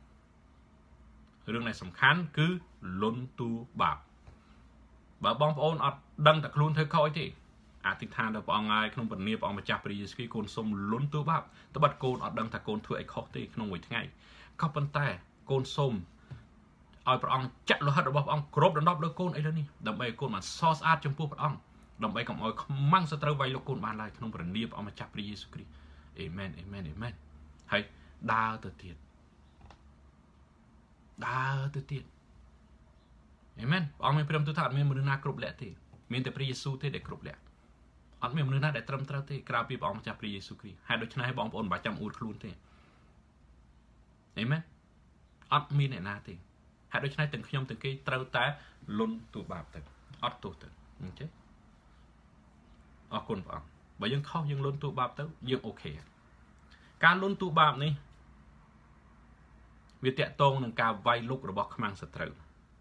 រឿងដែលសំខាន់គឺលុនទូបាបបើបងប្អូនអត់ដឹងតែខ្លួនធ្វើខុសអីទេអធិដ្ឋានដល់ព្រះអង្គហើយក្នុងព្រះនាមព្រះអង្គម្ចាស់ព្រះយេស៊ូវគ្រីស្ទកូនសូមលុនទូបាបត្បិតកូនអត់ដឹងថាកូនធ្វើអីខុសទេក្នុងមួយថ្ងៃក៏ប៉ុន្តែកូនសូមឲ្យព្រះអង្គចាក់លោហិតរបស់ព្រះអង្គគ្រប់ដណ្ដប់លើកូនអីលើនេះដើម្បីឲ្យកូនបានសស្អាតចំពោះព្រះអង្គដើម្បីកុំឲ្យខ្មាំងសត្រូវវាយលោកកូនបានឡើយក្នុងព្រះនាមព្រះអង្គម្ចាស់ព្រះយេស៊ូវគ្រីស្ទអេមែនអេមែនអេមែនហើយដើរទៅទៀតដើរទៅទៀតអេមែនព្រះអង្គមានព្រមទូថាអត់មានមនុស្សណាគ្រប់លក្ខទេមានតែព្រះយេស៊ូវទេដែលគ្រប់លក្ខអត់មានមនុស្សណាដែលត្រឹមត្រូវទេក្រៅពីព្រះអង្គម្ចាស់ព្រះយេស៊ូវគ្រីស្ទហើយដូច្នេះបងប្អូនមិនបាច់ចាំអួតខ្លួនទេអេមែនអត់មានអ្នកណាទេហើយដូច្នេះទាំងខ្ញុំទាំងគេត្រូវតែលុនទូបាបទៅអត់ទោសទៅអញ្ចឹងអរគុណព្រះអង្គបើយើងខុសយើងលុនទូបាបទៅយើងអូខេការលុនទូបាបនេះវាតាក់ទងនឹងការវាយលុករបស់ខ្មាំងសត្រូវ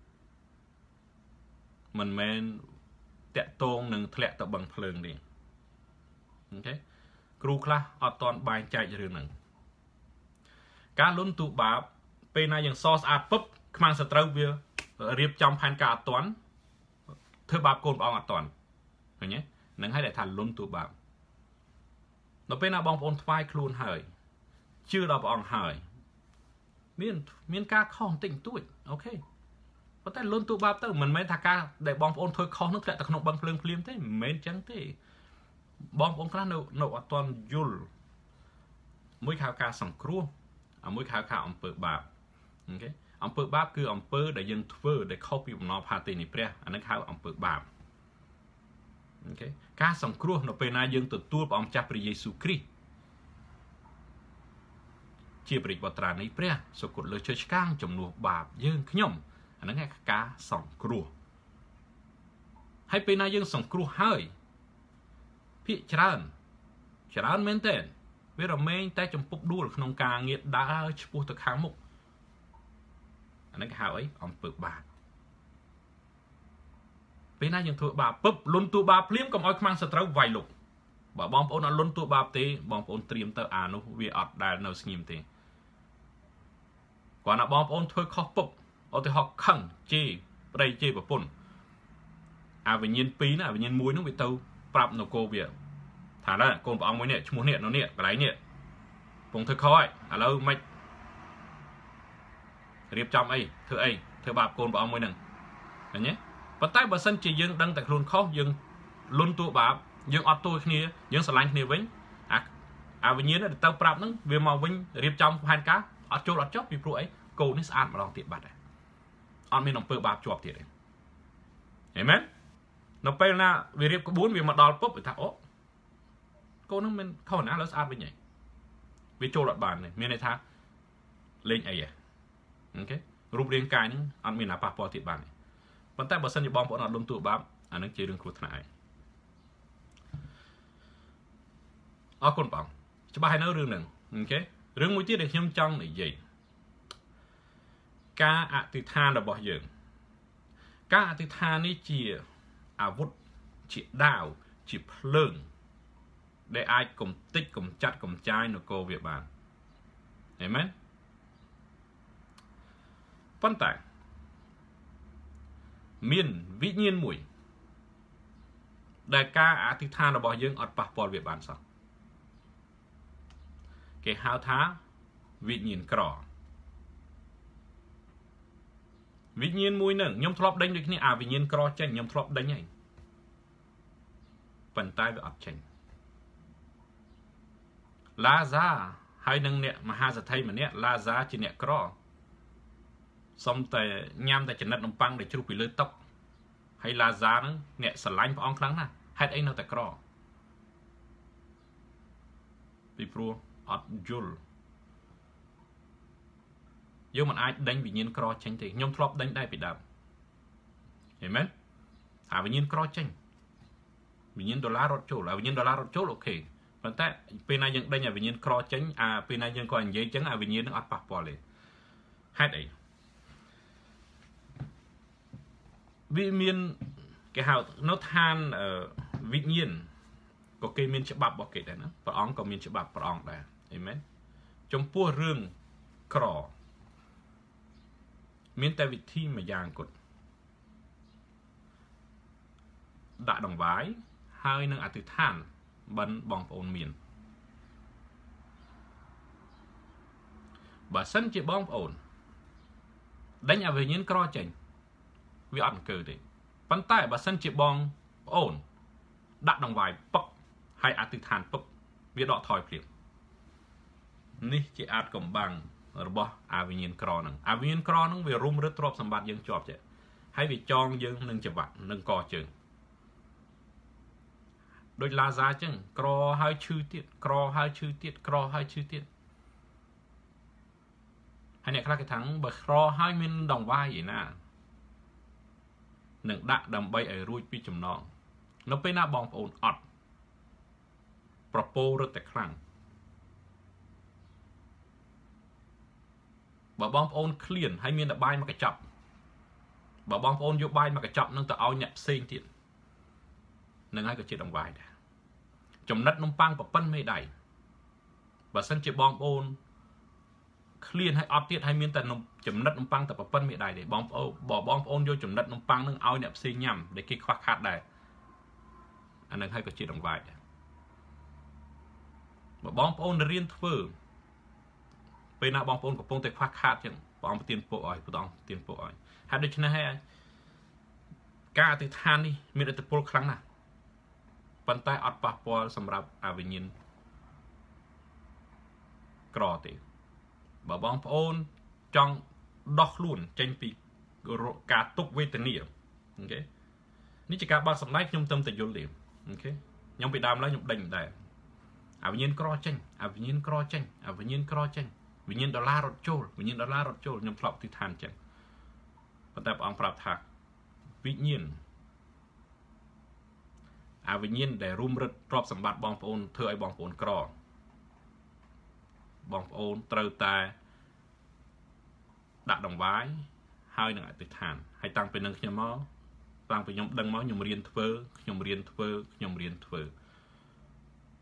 មិនមែនតាក់ទងនឹងធ្លាក់ទៅបឹងភ្លើងទេអូខេគ្រូខ្លះអត់តន់បែងចែករឿងហ្នឹងការលុនទូបាបពេលណាយើងសស្អាតពឹបខ្មាំងសត្រូវវារៀបចំផែនការអត់តន់ធ្វើបាបកូនព្រះអង្គអត់តន់ឃើញទេនឹងហើយដែលថាលុនទូបាបដល់ពេលណាបងប្អូនថ្វាយខ្លួនហើយជឿដល់ព្រះអង្គហើយមានមានការខុសបន្តិចបន្តួចអូខេប៉ុន្តែលុនទូបាបទៅមិនមែនថាការដែលបងប្អូនធ្វើខុសនោះធ្លាក់ទៅក្នុងបឹងភ្លើងភ្លាមទេមិនមែនចឹងទេបងប្អូនខ្លះនៅនៅអត់ទាន់យល់មួយខៅការសង្គ្រោះអាមួយខៅការអំពើបាបអូខេអំពើបាបគឺអំពើដែលយើងធ្វើដែលខុសពីបំណងផាតីនៃព្រះអានឹងហៅអំពើបាបអូខេការសង្គ្រោះនៅពេលណាយើងទទួលព្រះអង្គម្ចាស់ព្រះយេស៊ូវគ្រីស្ទជាព្រះបុត្រានៃព្រះសុគតលើជើឆ្កាងជំនួសបាបយើងខ្ញុំអាហ្នឹងគឺការសង្គ្រោះហើយពេលណាយើងសង្គ្រោះហើយភាគច្រើនច្រើនមែនទេវារមែងតែចំពុកដួលក្នុងការងារដើរឆ្ពោះទៅខាងមុខអាហ្នឹងគេហៅអីអំពើបាបពេលណាយើងធ្វើបាបពឹបលុនទូបាបភ្លាមកុំឲ្យខ្មាំងសត្រូវវាយលុកបើបងប្អូនអត់លន់ទួបាបទេបងប្អូនត្រៀមទៅអានោះវាអត់ដែលនៅស្ងៀមទេគាត់ណាបងប្អូនធ្វើខុសពុកឧទាហរណ៍ខឹងជេរប្តីជេរប្រពន្ធអាវិញ្ញាណពីរណាអាវិញ្ញាណមួយនោះវាទៅប្រាប់នគរវាថាណាកូនព្រះអង្គមួយនេះឈ្មោះនេះនោះនេះកន្លែងនេះពងធ្វើខុសហើយឥឡូវមិនរៀបចំអីធ្វើអីធ្វើបាបកូនព្រះអង្គមួយហ្នឹងឃើញទេប៉ុន្តែបើសិនជាយើងដឹងតែខ្លួនខុសយើងលន់ទួបាបយើងអត់ទួគ្នាយើងស្រឡាញ់គ្នាវិញអាអាវិញ្ញាណទៅប្រាប់ហ្នឹងវាមកវិញរៀបចំផែនការអត់ចូលអត់ចប់ពីព្រោះអីកូននេះស្អាតម្ដងទៀតបាត់ហើយអត់មានអំពើបាបជាប់ទៀតទេឃើញមែននៅពេលណាវារៀបក្បួនវាមកដល់ពុបវាថាអូកូនហ្នឹងមិនខុសណាលើស្អាតវិញហើយវាចូលអត់បានទេមានន័យថាលេងអីហ៎អូខេរូបរាងកាយហ្នឹងអត់មានណាប៉ះពាល់ទៀតបានទេប៉ុន្តែបើសិនជាបងប្អូនអត់លំទួបាបអានឹងជារឿងគ្រោះថ្នាក់ហើយអរគុណបងច្បាស់ហើយនៅរឿងហ្នឹងអូខេរឿងមួយទៀតដែលខ្ញុំចង់និយាយការអធិដ្ឋានរបស់យើងការអធិដ្ឋាននេះជាអាវុធជាដាវជាភ្លើងដែលអាចកំទេចកំចាត់កំចាយនគរវាបានឃើញមែនប៉ុន្តែមានវិញ្ញាណមួយដែលការអធិដ្ឋានរបស់យើងអត់ប៉ះពាល់វាបានសោះគេហៅថាវិញ្ញាណក្រវិញ្ញាណមួយហ្នឹងខ្ញុំធ្លាប់ដេញដូចគ្នាអាវិញ្ញាណក្រចេញខ្ញុំធ្លាប់ដេញហើយប៉ុន្តែវាអត់ចេញឡាហ្សាហើយនឹងអ្នកមហាសេដ្ឋីម្នាក់ឡាហ្សាជាអ្នកក្រសុំតែញ៉ាំតែចំណិតនំប៉័ងដែលជ្រុះពីលើតុហើយឡាហ្សាហ្នឹងអ្នកស្រឡាញ់ព្រះអង្គខ្លាំងណាស់ហេតុអីនៅតែក្រពីព្រោះអត់យល់យើងមិនអាចដេញវិញ្ញាណក្រចេញទេខ្ញុំធ្លាប់ដេញដែរពីដើមឃើញមែនអាវិញ្ញាណក្រចេញវិញ្ញាណដុល្លាររត់ចូលអាវិញ្ញាណដុល្លាររត់ចូលអូខេប៉ុន្តែពេលណាយើងដេញអាវិញ្ញាណក្រចេញអាពេលណាយើងគាត់និយាយចឹងអាវិញ្ញាណនឹងអត់ប៉ះពាល់ទេហេតុអីវាមានគេហៅនៅឋានវិញ្ញាណក៏គេមានច្បាប់របស់គេដែរណាព្រះអង្គក៏មានច្បាប់ព្រះអង្គដែរអីមែនចំពោះរឿងក្រមានតែវិធីមួយយ៉ាងគត់ដាក់ដង្វាយហើយនឹងអធិដ្ឋានបិណ្ឌបងប្អូនមានបើសិនជាបងប្អូនដេញអវិញ្ញាណក្រចេញវាអត់អង្គើទេប៉ុន្តែបើសិនជាបងប្អូនដាក់ដង្វាយពឹកហើយអធិដ្ឋានពឹកវាដកថយភ្លាមនេះជាអាចកំបាំងរបស់អាវិញ្ញាណក្រហ្នឹងអាវិញ្ញាណក្រហ្នឹងវារុំរឹតទ្រព្យសម្បត្តិយើងជាប់ចេះហើយវាចងយើងនឹងច្បាក់នឹងកជើងដូចឡាហ្សាចឹងក្រហើយឈឺទៀតក្រហើយឈឺទៀតក្រហើយឈឺទៀតហើយអ្នកខ្លះគេថាបើក្រហើយមានដង្វាយឯណានឹងដាក់ដើម្បីឲ្យរួចពីចំណងនៅពេលណាបងប្អូនអត់ប្រពោរឹតតែខ្លាំងបើបងប្អូនឃ្លានហើយមានតែបាយមកកញ្ចប់បើបងប្អូនយកបាយមកកញ្ចប់នឹងទៅឲ្យអ្នកផ្សេងទៀតនឹងហើយក៏ជាដង្វាយដែរចំណិតនំប៉័ងប្រប៉ិនមេដៃបើសិនជាបងប្អូនឃ្លានហើយអត់ទៀតហើយមានតែចំណិតនំប៉័ងតែប្រប៉ិនមេដៃទេបងប្អូនបើបងប្អូនយកចំណិតនំប៉័ងនឹងឲ្យអ្នកផ្សេងញ៉ាំដែលគេខ្វះខាតដែរអានឹងហើយក៏ជាដង្វាយដែរបើបងប្អូនរៀនធ្វើពេលណាបងប្អូនកំពុងតែខ្វះខាតចឹងព្រះអង្គប្រទានពរឲ្យព្រះអង្គប្រទានពរឲ្យហើយដូច្នេះហើយការអធិដ្ឋាននេះមានឥទ្ធិពលខ្លាំងណាស់ប៉ុន្តែអត់ប៉ះពាល់សម្រាប់អវិញ្ញាណក្រទេបើបងប្អូនចង់ដោះខ្លួនចេញពីការទុក្ខវេទនាអូខេនេះជាការបើកសម្ដែងខ្ញុំទៅតែយល់ទេអូខេខ្ញុំពីដើមឡើយខ្ញុំដេញដែរអវិញ្ញាណក្រចេញអវិញ្ញាណក្រចេញអវិញ្ញាណក្រចេញវិញ្ញាណដុល្លាររត់ចូលវិញ្ញាណដុល្លាររត់ចូលខ្ញុំធ្លាប់ទិដ្ឋានចឹងប៉ុន្តែព្រះអង្គប្រាប់ថាវិញ្ញាណអវិញ្ញាណដែលរុំរឹតទ្រព្យសម្បត្តិបងប្អូនធ្វើឲ្យបងប្អូនក្របងប្អូនត្រូវតែដាក់ដង្វាយហើយនឹងអធិដ្ឋានហើយតាំងពីនឹងខ្ញុំមកតាំងពីខ្ញុំដឹងមកខ្ញុំរៀនធ្វើខ្ញុំរៀនធ្វើខ្ញុំរៀនធ្វើ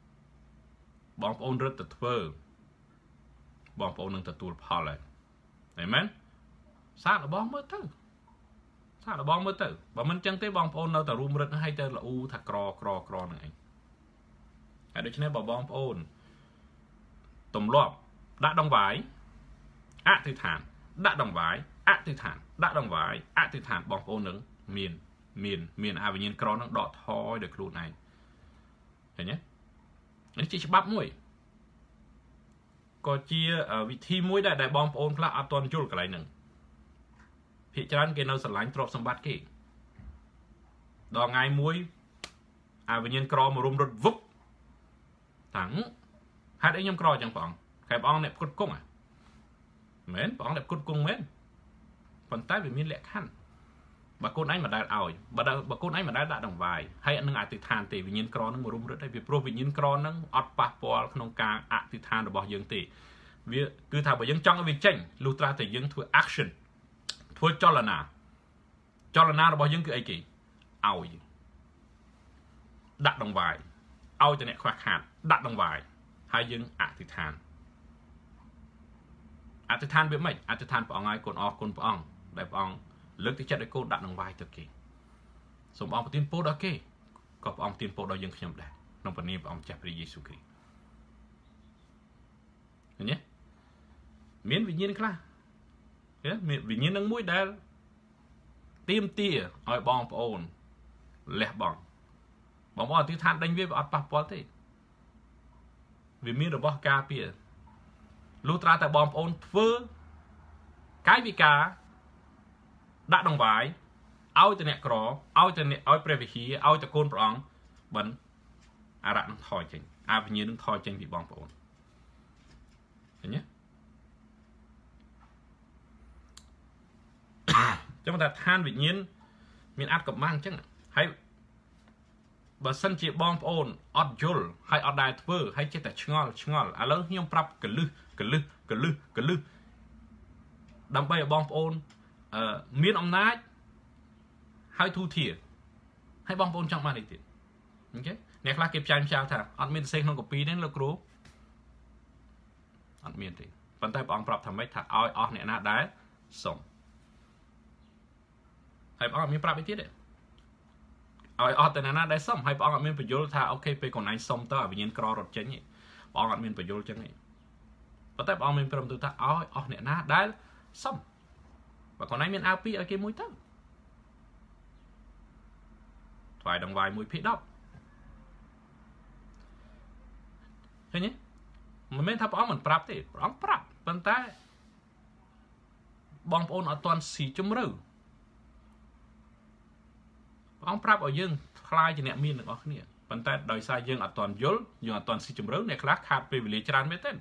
បងប្អូនរត់ទៅធ្វើបងប្អូននឹងទទួលផលហើយឃើញមែនសាកល្បងមើលទៅសាកល្បងមើលទៅបើមិនចឹងទេបងប្អូននៅតែរួមរត់ឲ្យទៅល្អូថាក្រក្រក្រនឹងឯងហើយដូច្នេះបើបងប្អូនទម្លាប់ដាក់ដងវាយអធិដ្ឋានដាក់ដងវាយអធិដ្ឋានដាក់ដងវាយអធិដ្ឋានបងប្អូននឹងមានមានមានអវិញ្ញាណក្រនឹងដកថយដោយខ្លួនឯងឃើញទេនេះជាច្បាប់មួយក៏ជាវិធីមួយដែរដែលបងប្អូនខ្លះអត់ទាន់យល់កន្លែងហ្នឹងភាគច្រើនគេនៅស្រឡាញ់ទ្រព្យសម្បត្តិគេដល់ថ្ងៃមួយអវិញ្ញាណក្រមករុំរត់វឹបតាំងហេតុអីខ្ញុំក្រចឹងបងខែព្រះអង្គអ្នកផ្គត់ផ្គង់ហ៎មែនព្រះអង្គអ្នកផ្គត់ផ្គង់មែនប៉ុន្តែវាមានលក្ខខណ្ឌបើកូនឯងមិនដែលឲ្យបើបើកូនឯងមិនដែលដាក់ដង្វាយហើយនឹងអធិដ្ឋានទេវិញ្ញាណក្រនឹងមករំរឹតហើយវាព្រោះវិញ្ញាណក្រនឹងអត់ប៉ះពាល់ក្នុងការអធិដ្ឋានរបស់យើងទេវាគឺថាបើយើងចង់ឲ្យវាចេញលុះត្រាតែយើងធ្វើ action ធ្វើចលនាចលនារបស់យើងគឺអីគេឲ្យដាក់ដង្វាយឲ្យតែអ្នកខ្វះខាតដាក់ដង្វាយហើយយើងអធិដ្ឋានអធិដ្ឋានវាមិនអធិដ្ឋានព្រះអង្គឲ្យកូនអរគុណព្រះអង្គដែលព្រះអង្គលើកទឹកចិត្តឲ្យកូនដាក់ដង្វាយទៅគេសូមព្រះអង្គប្រទានពរដល់គេក៏ព្រះអង្គប្រទានពរដល់យើងខ្ញុំដែរក្នុងព្រះនាមព្រះអង្គម្ចាស់ព្រះយេស៊ូវគ្រីស្ទឃើញទេមានវិញ្ញាណខ្លះមានវិញ្ញាណនឹងមួយដែលទៀមទាឲ្យបងប្អូនលះបង់បងប្អូនអធិដ្ឋានដេញវាអត់ប៉ះពាល់ទេវាមានរបស់ការពារលុះត្រាតែបងប្អូនធ្វើកាយវិការដាក់ដង្វាយឲ្យទៅអ្នកក្រឲ្យទៅអ្នកឲ្យព្រះវិហារឲ្យទៅកូនព្រះអង្គបិណ្ឌអរៈនឹងថយចេញអវិញ្ញាណនឹងថយចេញពីបងប្អូនឃើញទេចឹងថាឋានវិញ្ញាណមានអាចកំបាំងអញ្ចឹងហើយបើសិនជាបងប្អូនអត់យល់ហើយអត់ដែលធ្វើហើយចេះតែឆ្ងល់ឆ្ងល់ឥឡូវខ្ញុំប្រាប់កលឹះកលឹះកលឹះកលឹះដើម្បីឲ្យបងប្អូនអឺមានអំណាចហើយទូធាហើយបងប្អូនចង់បានអីទៀតអូខេអ្នកខ្លះគេផ្សាយផ្សាយថាអត់មានសេះក្នុងកពីទេលោកគ្រូអត់មានទេប៉ុន្តែព្រះអង្គប្រាប់ថាម៉េចថាឲ្យអស់អ្នកណាដែលសុំហើយព្រះអង្គអត់មានប្រាប់អីទៀតទេឲ្យអត់តែអ្នកណាដែលសុំហើយព្រះអង្គអត់មានបញ្យល់ថាអូខេពេលកូនឯងសុំទៅឲ្យវិញ្ញាណក្ររត់ចេញទេព្រះអង្គអត់មានបញ្យល់ចឹងទេប៉ុន្តែព្រះអង្គមានព្រមទូថាឲ្យអស់អ្នកណាដែលសុំបើកូនឯងមានអាវពីរឲ្យគេមួយទៅថ្វាយដង្វាយមួយភាគដប់ឃើញទេមិនមែនថាព្រះអង្គមិនប្រាប់ទេព្រះអង្គប្រាប់ប៉ុន្តែបងប្អូនអត់ទាន់ស៊ីជម្រៅព្រះអង្គប្រាប់ឲ្យយើងខ្លាយជាអ្នកមានទាំងអស់គ្នាប៉ុន្តែដោយសារយើងអត់ទាន់យល់យើងអត់ទាន់ស៊ីជម្រៅអ្នកខ្លះខាតពេលវេលាច្រើនមែនទេ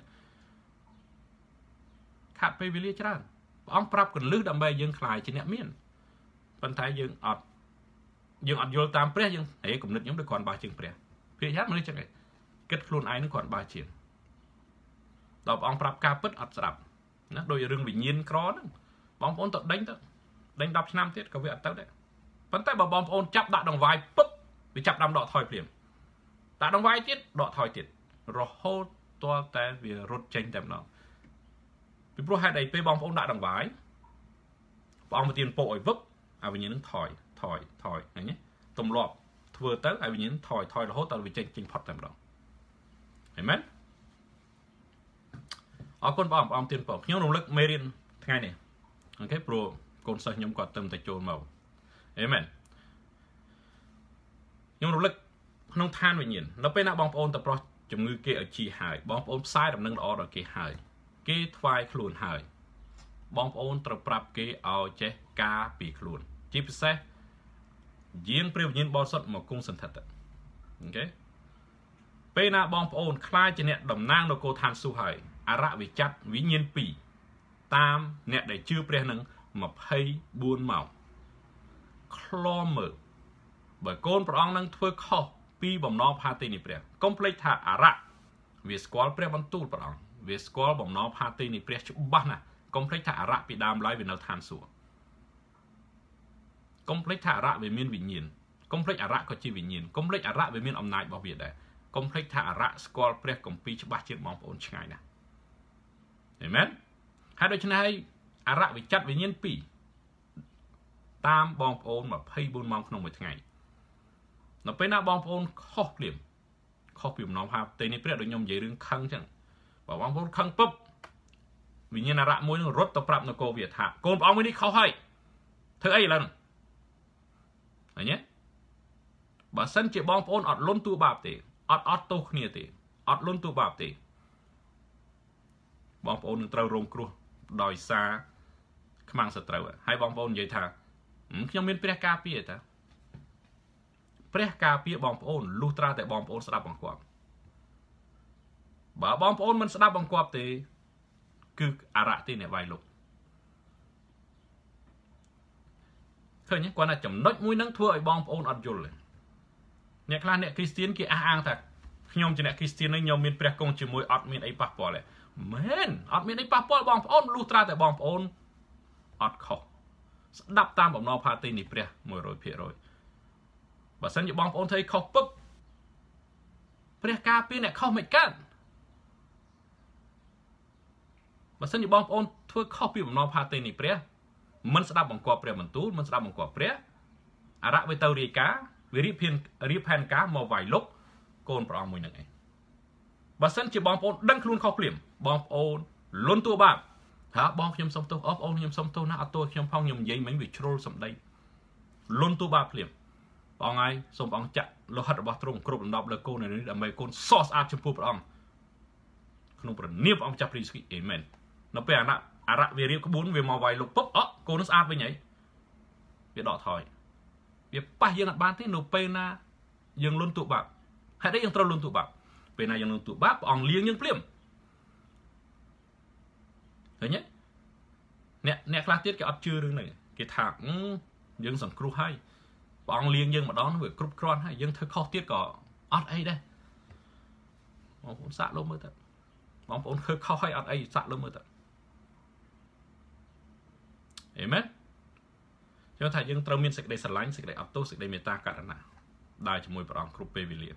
ខាតពេលវេលាច្រើនព្រះអង្គប្រាប់កលឹះដើម្បីយើងខ្លាយជាអ្នកមានប៉ុន្តែយើងអត់យើងអត់យល់តាមព្រះយើងហេគំនិតខ្ញុំដូចគ្រាន់បើជាងព្រះភាគច្រើនមនុស្សចឹងឯងគិតខ្លួនឯងនឹងគ្រាន់បើជាងដល់ព្រះអង្គប្រាប់ការពិតអត់ស្ដាប់ណាដោយរឿងវិញ្ញាណក្រហ្នឹងបងប្អូនទៅដេញទៅដេញដប់ឆ្នាំទៀតក៏វាអត់ទៅដែរប៉ុន្តែបើបងប្អូនចាប់ដាក់ដង្វាយពឹបវាចាប់ដាំដកថយព្រាមដាក់ដង្វាយទៀតដកថយទៀតរហូតទាល់តែវារត់ចេញតែម្ដងពីព្រោះហេតុអីពេលបងប្អូនដាក់ដង្វាយព្រះអង្គប្រទានពរឲ្យវឹបឲ្យវិញ្ញាណនឹងថយថយថយឃើញទេទម្លាប់ធ្វើទៅឲ្យវិញ្ញាណថយថយរហូតដល់វាចេញចេញផុតតែម្ដងឃើញមែនអរគុណបងប្អូនទានពរខ្ញុំរំលឹកមេរៀនថ្ងៃនេះអូខេព្រោះកូនសិស្សខ្ញុំគាត់ទៅតែចូលមកអេមែនខ្ញុំរំលឹកក្នុងឋានវិញ្ញាណដល់ពេលណាបងប្អូនទៅប្រោះជំងឺគេឲ្យជីហើយបងប្អូនផ្សាយដំណឹងល្អដល់គេហើយគេថ្វាយខ្លួនហើយបងប្អូនត្រូវប្រាប់គេឲ្យចេះការពីខ្លួនជាពិសេសយាងព្រះវិញ្ញាណបរិសុទ្ធមកគង់សន្ធិដ្ឋអូខេពេលណាបងប្អូនខ្លាចជាអ្នកតំណាងនគរឋានសួគ៌ហើយអរៈវិចិត្រវិញ្ញាណពីរតាមអ្នកដែលជឿព្រះនឹងម្ភៃបួនម៉ោងខ្លមមើលបើកូនព្រះអង្គនឹងធ្វើខុសពីបំណងផាទីនៃព្រះកុំភ្លេចថាអរៈវាស្គាល់ព្រះបន្ទូលព្រះអង្គវាស្គាល់បំណងផាទីនៃព្រះច្បាស់ណាស់កុំភ្លេចថាអរៈពីដើមឡើយវានៅឋានសួគ៌កុំភ្លេចថាអរៈវាមានវិញ្ញាណកុំភ្លេចអរៈក៏ជាវិញ្ញាណកុំភ្លេចអរៈវាមានអំណាចរបស់វាដែរកុំភ្លេចថាអរៈស្គាល់ព្រះគម្ពីរច្បាស់ជាងបងប្អូនឆ្ងាយណាស់ឃើញមែនហើយដូច្នេះហើយអរៈវិចិត្រវិញ្ញាណពីរតាមបងប្អូនម្ភៃបួនម៉ោងក្នុងមួយថ្ងៃនៅពេលណាបងប្អូនខុសភ្លាមខុសពីបំណងហាផ្ទៃនេះព្រះដូចខ្ញុំនិយាយរឿងខឹងចឹងបើបងប្អូនខឹងពុបវិញ្ញាណអរៈមួយនឹងរត់ទៅប្រាប់នគរវាថាកូនព្រះអង្គមួយនេះខុសហើយធ្វើអីឥឡូវឃើញទេបើសិនជាបងប្អូនអត់លន់តួបាបទេអត់អត់ទោសគ្នាទេអត់លន់តួបាបទេបងប្អូននឹងត្រូវរងគ្រោះដោយសារខ្មាំងសត្រូវហើយបងប្អូននិយាយថាខ្ញុំមានព្រះការពារតាព្រះការពារបងប្អូនលុះត្រាតែបងប្អូនស្ដាប់បង្គាប់បើបងប្អូនមិនស្ដាប់បង្គាប់ទេគឺអរៈទេអ្នកវាយលុកឃើញទេគាត់ថាចំណុចមួយហ្នឹងធ្វើឲ្យបងប្អូនអត់យល់អ្នកខ្លះអ្នកគ្រីស្ទានគេអះអាងថាខ្ញុំជាអ្នកគ្រីស្ទាននេះខ្ញុំមានព្រះគង់ជាមួយអត់មានអីប៉ះពាល់ទេមែនអត់មានអីប៉ះពាល់បងប្អូនលុះត្រាតែបងប្អូនអត់ខុសស្ដាប់តាមបំណងផាទីនេះព្រះមួយរយភាគរយបើសិនជាបងប្អូនធ្វើខុសពឹកព្រះការពារអ្នកខុសមិនកើតបើសិនជាបងប្អូនធ្វើខុសពីបំណងផាទីនេះព្រះមិនស្ដាប់បង្គាប់ព្រះបន្ទូលមិនស្ដាប់បង្គាប់ព្រះអរៈវាទៅរាយការណ៍វារៀបភានរៀបផែនការមកវាយលុកកូនព្រះអង្គមួយនឹងឯងបើសិនជាបងប្អូនដឹងខ្លួនខុសភ្លាមបងប្អូនលន់តួបាបថាបងខ្ញុំសុំទោសអបអូនខ្ញុំសុំទោសណាអត់ទោសខ្ញុំផងខ្ញុំនិយាយមិញវាជ្រុលសម្ដីលន់តួបាបភ្លាមព្រះអង្គហើយសូមព្រះអង្គចាក់លោហិតរបស់ទ្រង់គ្រប់ដណ្ដប់លើកូននេះដើម្បីកូនសស្អាតចំពោះព្រះអង្គក្នុងព្រះនាមព្រះអង្គចាស់ព្រះយេស៊ូវអេមែននៅពេលអរៈអរៈវារៀបក្បួនវាមកវាយលុកពុបអកូននឹងស្អាតវិញហីវាដកថយវាប៉ះយើងអត់បានទេនៅពេលណាយើងលន់តួបាបហេតុអីយើងត្រូវលន់តួបាបពេលណាយើងលន់តួបាបព្រះអង្គលៀងយើងភ្លាមឃើញទេអ្នកអ្នកខ្លះទៀតគេអត់ជឿរឿងហ្នឹងគេថាយើងសង្គ្រោះហើយព្រះអង្គលៀងយើងម្ដងវាគ្រប់គ្រាន់ហើយយើងធ្វើខុសទៀតក៏អត់អីដែរបងប្អូនសាកលោកមើលទៅបងប្អូនធ្វើខុសហើយអត់អីសាកលោកមើលទៅអេមែនខ្ញុំថាយើងត្រូវមានសេចក្តីស្រឡាញ់សេចក្តីអត់ទោសសេចក្តីមេត្តាករុណាដើរជាមួយព្រះអង្គគ្រប់ពេលវេលា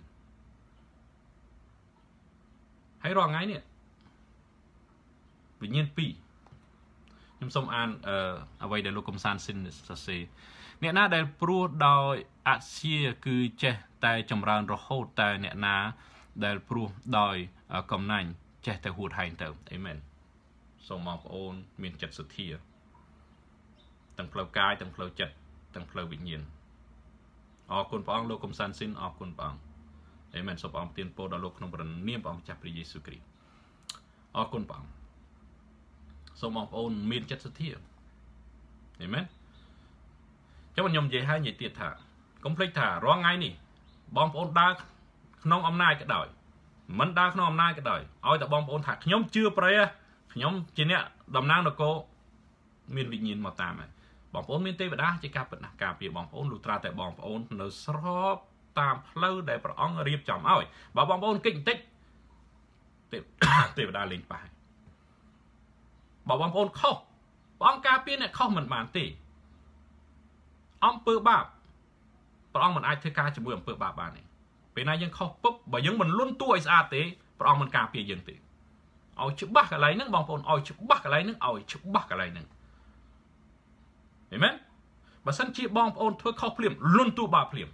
ហើយរាល់ថ្ងៃនេះវិញ្ញាណពីរខ្ញុំសូមអានអឺអ្វីដែលលោកកំសាន្តស៊ីនសរសេរអ្នកណាដែលព្រោះដោយអស្យាគឺចេះតែចម្រើនរហូតតែអ្នកណាដែលព្រោះដោយកំណាញ់ចេះតែហួតហែងទៅអេមែនសូមបងប្អូនមានចិត្តសទ្ធាទាំងផ្លូវកាយទាំងផ្លូវចិត្តទាំងផ្លូវវិញ្ញាណអរគុណព្រះអង្គលោកកំសាន្តស៊ីនអរគុណព្រះអង្គអេមែនសូមព្រះអង្គប្រទានពរដល់លោកក្នុងព្រះនាមព្រះអង្គម្ចាស់ព្រះយេស៊ូវគ្រីស្ទអរគុណព្រះអង្គសូមបងប្អូនមានចិត្តសទ្ធាអេមែនចាំខ្ញុំនិយាយឲ្យនិយាយទៀតថាកុំភ្លេចថារាល់ថ្ងៃនេះបងប្អូនដើរក្នុងអំណាចក៏ដោយមិនដើរក្នុងអំណាចក៏ដោយឲ្យតែបងប្អូនថាខ្ញុំជឿព្រះខ្ញុំជាអ្នកតំណាងនគរមានវិញ្ញាណមកតាមហើយបងប្អូនមានទេវតាជាការពិតណាស់ការពារបងប្អូនលុះត្រាតែបងប្អូននៅស្របតាមផ្លូវដែលព្រះអង្គរៀបចំឲ្យបើបងប្អូនកិច្ចបន្តិចទេវតាលេងប៉ះបើបងប្អូនខុសព្រះអង្គការពារអ្នកខុសមិនបានទេអំពើបាបព្រះអង្គមិនអាចធ្វើការជាមួយអំពើបាបបានទេពេលណាយើងខុសពុបបើយើងមិនលន់តួឲ្យស្អាតទេព្រះអង្គមិនការពារយើងទេឲ្យច្បាស់កន្លែងហ្នឹងបងប្អូនឲ្យច្បាស់កន្លែងហ្នឹងឲ្យច្បាស់កន្លែងហ្នឹងអេមែនបើសិនជាបងប្អូនធ្វើខុសភ្លាមលន់តួបាបភ្លាម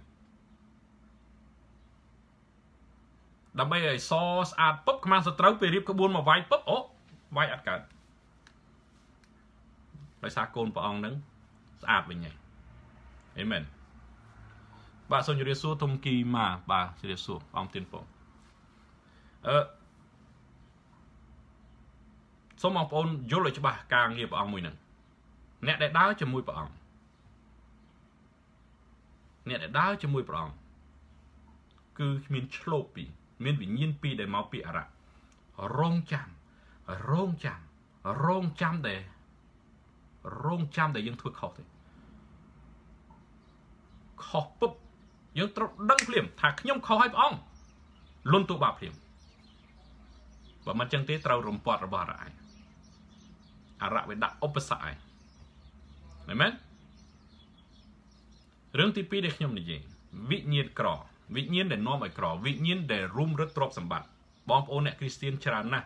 ដើម្បីឲ្យសស្អាតពុបខ្មាំងសត្រូវពេលរៀបក្បួនមកវាយពុបអូវាយអត់កើតដោយសារកូនព្រះអង្គហ្នឹងស្អាតវិញហើយអេមែនបាទសូមជម្រាបសួរទុំគីម៉ាបាទជម្រាបសួរអង្គទានពងអឺសូមបងប្អូនយល់ឲ្យច្បាស់ការងារព្រះអង្គមួយហ្នឹងអ្នកដែលដើរជាមួយព្រះអង្គអ្នកដែលដើរជាមួយព្រះអង្គគឺមានឆ្លូបពីរមានវិញ្ញាណពីរដែលមកពីអរៈរងចាំរងចាំរងចាំដែលរងចាំដែលយើងធ្វើខុសទេខុសពុបយើងត្រូវដឹងភ្លាមថាខ្ញុំខុសឲ្យព្រះអង្គលន់តួបាបភ្លាមបើមិនចឹងទេត្រូវរំពាត់របស់អរៈឯងអរៈវាដាក់ឧបសគ្គឯងមែនមែនរឿងទីពីរដែលខ្ញុំនិយាយវិញ្ញាណក្រវិញ្ញាណដែលនាំឲ្យក្រវិញ្ញាណដែលរុំរឹតទ្រព្យសម្បត្តិបងប្អូនអ្នកគ្រីស្ទានច្រើនណាស់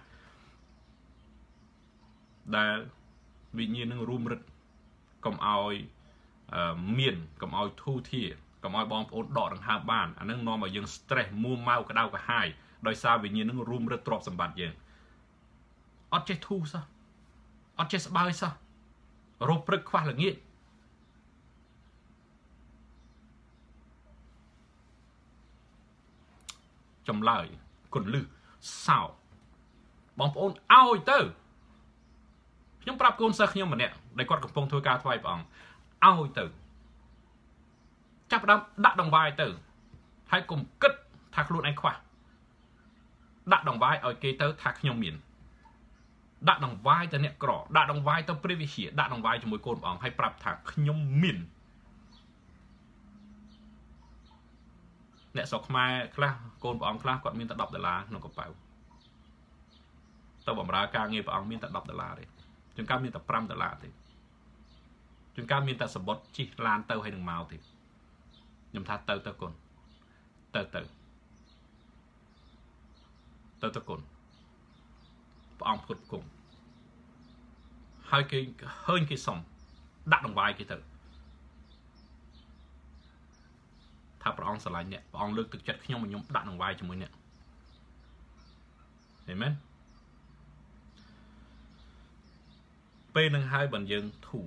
ដែលវិញ្ញាណនឹងរុំរឹតកុំឲ្យមានកុំឲ្យធូរធារកុំឲ្យបងប្អូនដកដង្ហើមបានអានឹងនាំឲ្យយើង stress មួម៉ៅក្តៅក្រហាយដោយសារវិញ្ញាណនឹងរុំរឹតទ្រព្យសម្បត្តិយើងអត់ចេះធូរសោះអត់ចេះស្បើយសោះរោគព្រឹកខ្វះល្ងាចចម្លើយគន្លឹះសោបងប្អូនឲ្យទៅខ្ញុំប្រាប់កូនសិស្សខ្ញុំម្នាក់ដែលគាត់កំពុងធ្វើការថ្វាយព្រះអង្គឲ្យទៅចាប់ផ្ដើមដាក់ដង្វាយទៅហើយកុំគិតថាខ្លួនឯងខ្វះដាក់ដង្វាយឲ្យគេទៅថាខ្ញុំមានដាក់ដង្វាយទៅអ្នកក្រដាក់ដង្វាយទៅព្រះវិហារដាក់ដង្វាយជាមួយកូនព្រះអង្គហើយប្រាប់ថាខ្ញុំមានអ្នកស្រុកខ្មែរខ្លះកូនព្រះអង្គខ្លះគាត់មានតែដប់ដុល្លារក្នុងកប៉ៅទៅបម្រើការងារព្រះអង្គមានតែដប់ដុល្លារទេជួនកាលមានតែប្រាំដុល្លារទេជួនកាលមានតែសបុតជិះឡានទៅហើយនឹងមកទេខ្ញុំថាទៅទៅកូនទៅទៅទៅទៅកូនព្រះអង្គផ្គត់ផ្គង់ហើយគេឃើញគេសុំដាក់ដង្វាយគេទៅថាព្រះអង្គស្រឡាញ់អ្នកព្រះអង្គលើកទឹកចិត្តខ្ញុំឲ្យខ្ញុំដាក់ដង្វាយជាមួយអ្នកអេមែនពេលនឹងហើយបើយើងធូរ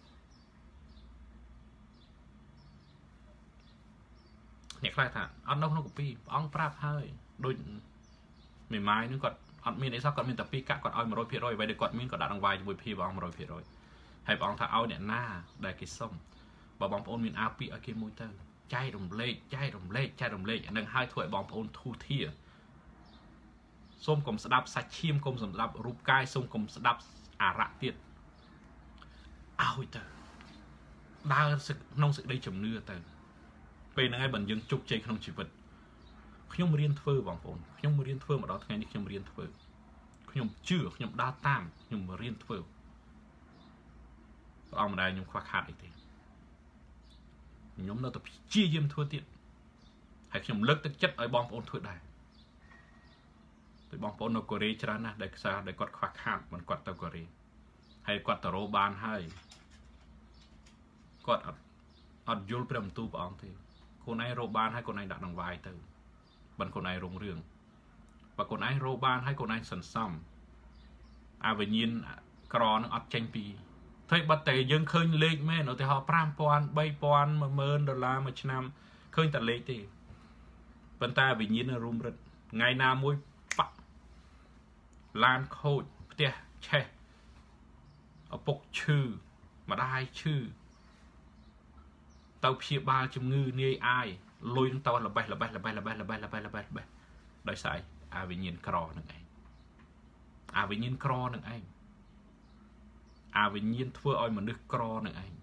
អ្នកខ្លះថាអត់នៅក្នុងកពីព្រះអង្គប្រាប់ហើយដូចមេម៉ាយនឹងគាត់អត់មានអីសោះគាត់មានតែពីកាក់គាត់ឲ្យ one hundred percent អ្វីដែលគាត់មានគាត់ដាក់ដង្វាយជាមួយភីព្រះអង្គ one hundred percent ហើយព្រះអង្គថាឲ្យអ្នកណាដែលគេសុំបើបងប្អូនមានអាពីឲ្យគេមួយទៅចែករំលែកចែករំលែកចែករំលែកនឹងហើយធ្វើឲ្យបងប្អូនធូរធារសូមកុំស្ដាប់សាច់ឈាមកុំស្ដាប់រូបកាយសូមកុំស្ដាប់អារៈទៀតឲ្យទៅដើរក្នុងសេចក្តីជំនឿទៅពេលហ្នឹងហើយបើយើងជោគជ័យក្នុងជីវិតខ្ញុំរៀនធ្វើបងប្អូនខ្ញុំរៀនធ្វើមកដល់ថ្ងៃនេះខ្ញុំរៀនធ្វើខ្ញុំជឿខ្ញុំដើរតាមខ្ញុំរៀនធ្វើព្រះអង្គម្ដាយខ្ញុំខ្វះខាតអីទេខ្ញុំនៅតែព្យាយាមធ្វើទៀតហើយខ្ញុំលើកទឹកចិត្តឲ្យបងប្អូនធ្វើដែរតែបងប្អូននៅកូរ៉េច្រើនណាស់ដែលខ្សែដែលគាត់ខ្វះខាតមិនគាត់ទៅកូរ៉េហើយគាត់ទៅរកបានហើយគាត់អត់អត់យល់ព្រះបន្ទូលព្រះអង្គទេខ្លួនឯងរកបានហើយខ្លួនឯងដាក់ដង្វាយទៅបានខ្លួនឯងរងរឿងបើខ្លួនឯងរកបានហើយខ្លួនឯងសន្សំអាវិញ្ញាណក្រនឹងអត់ចេញពីធ្វើបាត់តែយើងឃើញលេខមែនឧទាហរណ៍ five thousand three thousand one thousandដុល្លារមួយឆ្នាំឃើញតែលេខទេប៉ុន្តែវិញ្ញាណនឹងរុំរឹតថ្ងៃណាមួយប៉ាក់ឡានខូចផ្ទះឆេះឪពុកឈឺម្ដាយឈឺទៅព្យាបាលជំងឺនាយអាយលុយនឹងតល្បេះល្បេះល្បេះល្បេះល្បេះល្បេះល្បេះល្បេះដោយសារអាវិញ្ញាណក្រនឹងឯងអាវិញ្ញាណក្រនឹងឯងអាវិញ្ញាណធ្វើឲ្យមនុស្សក្រនឹងឯង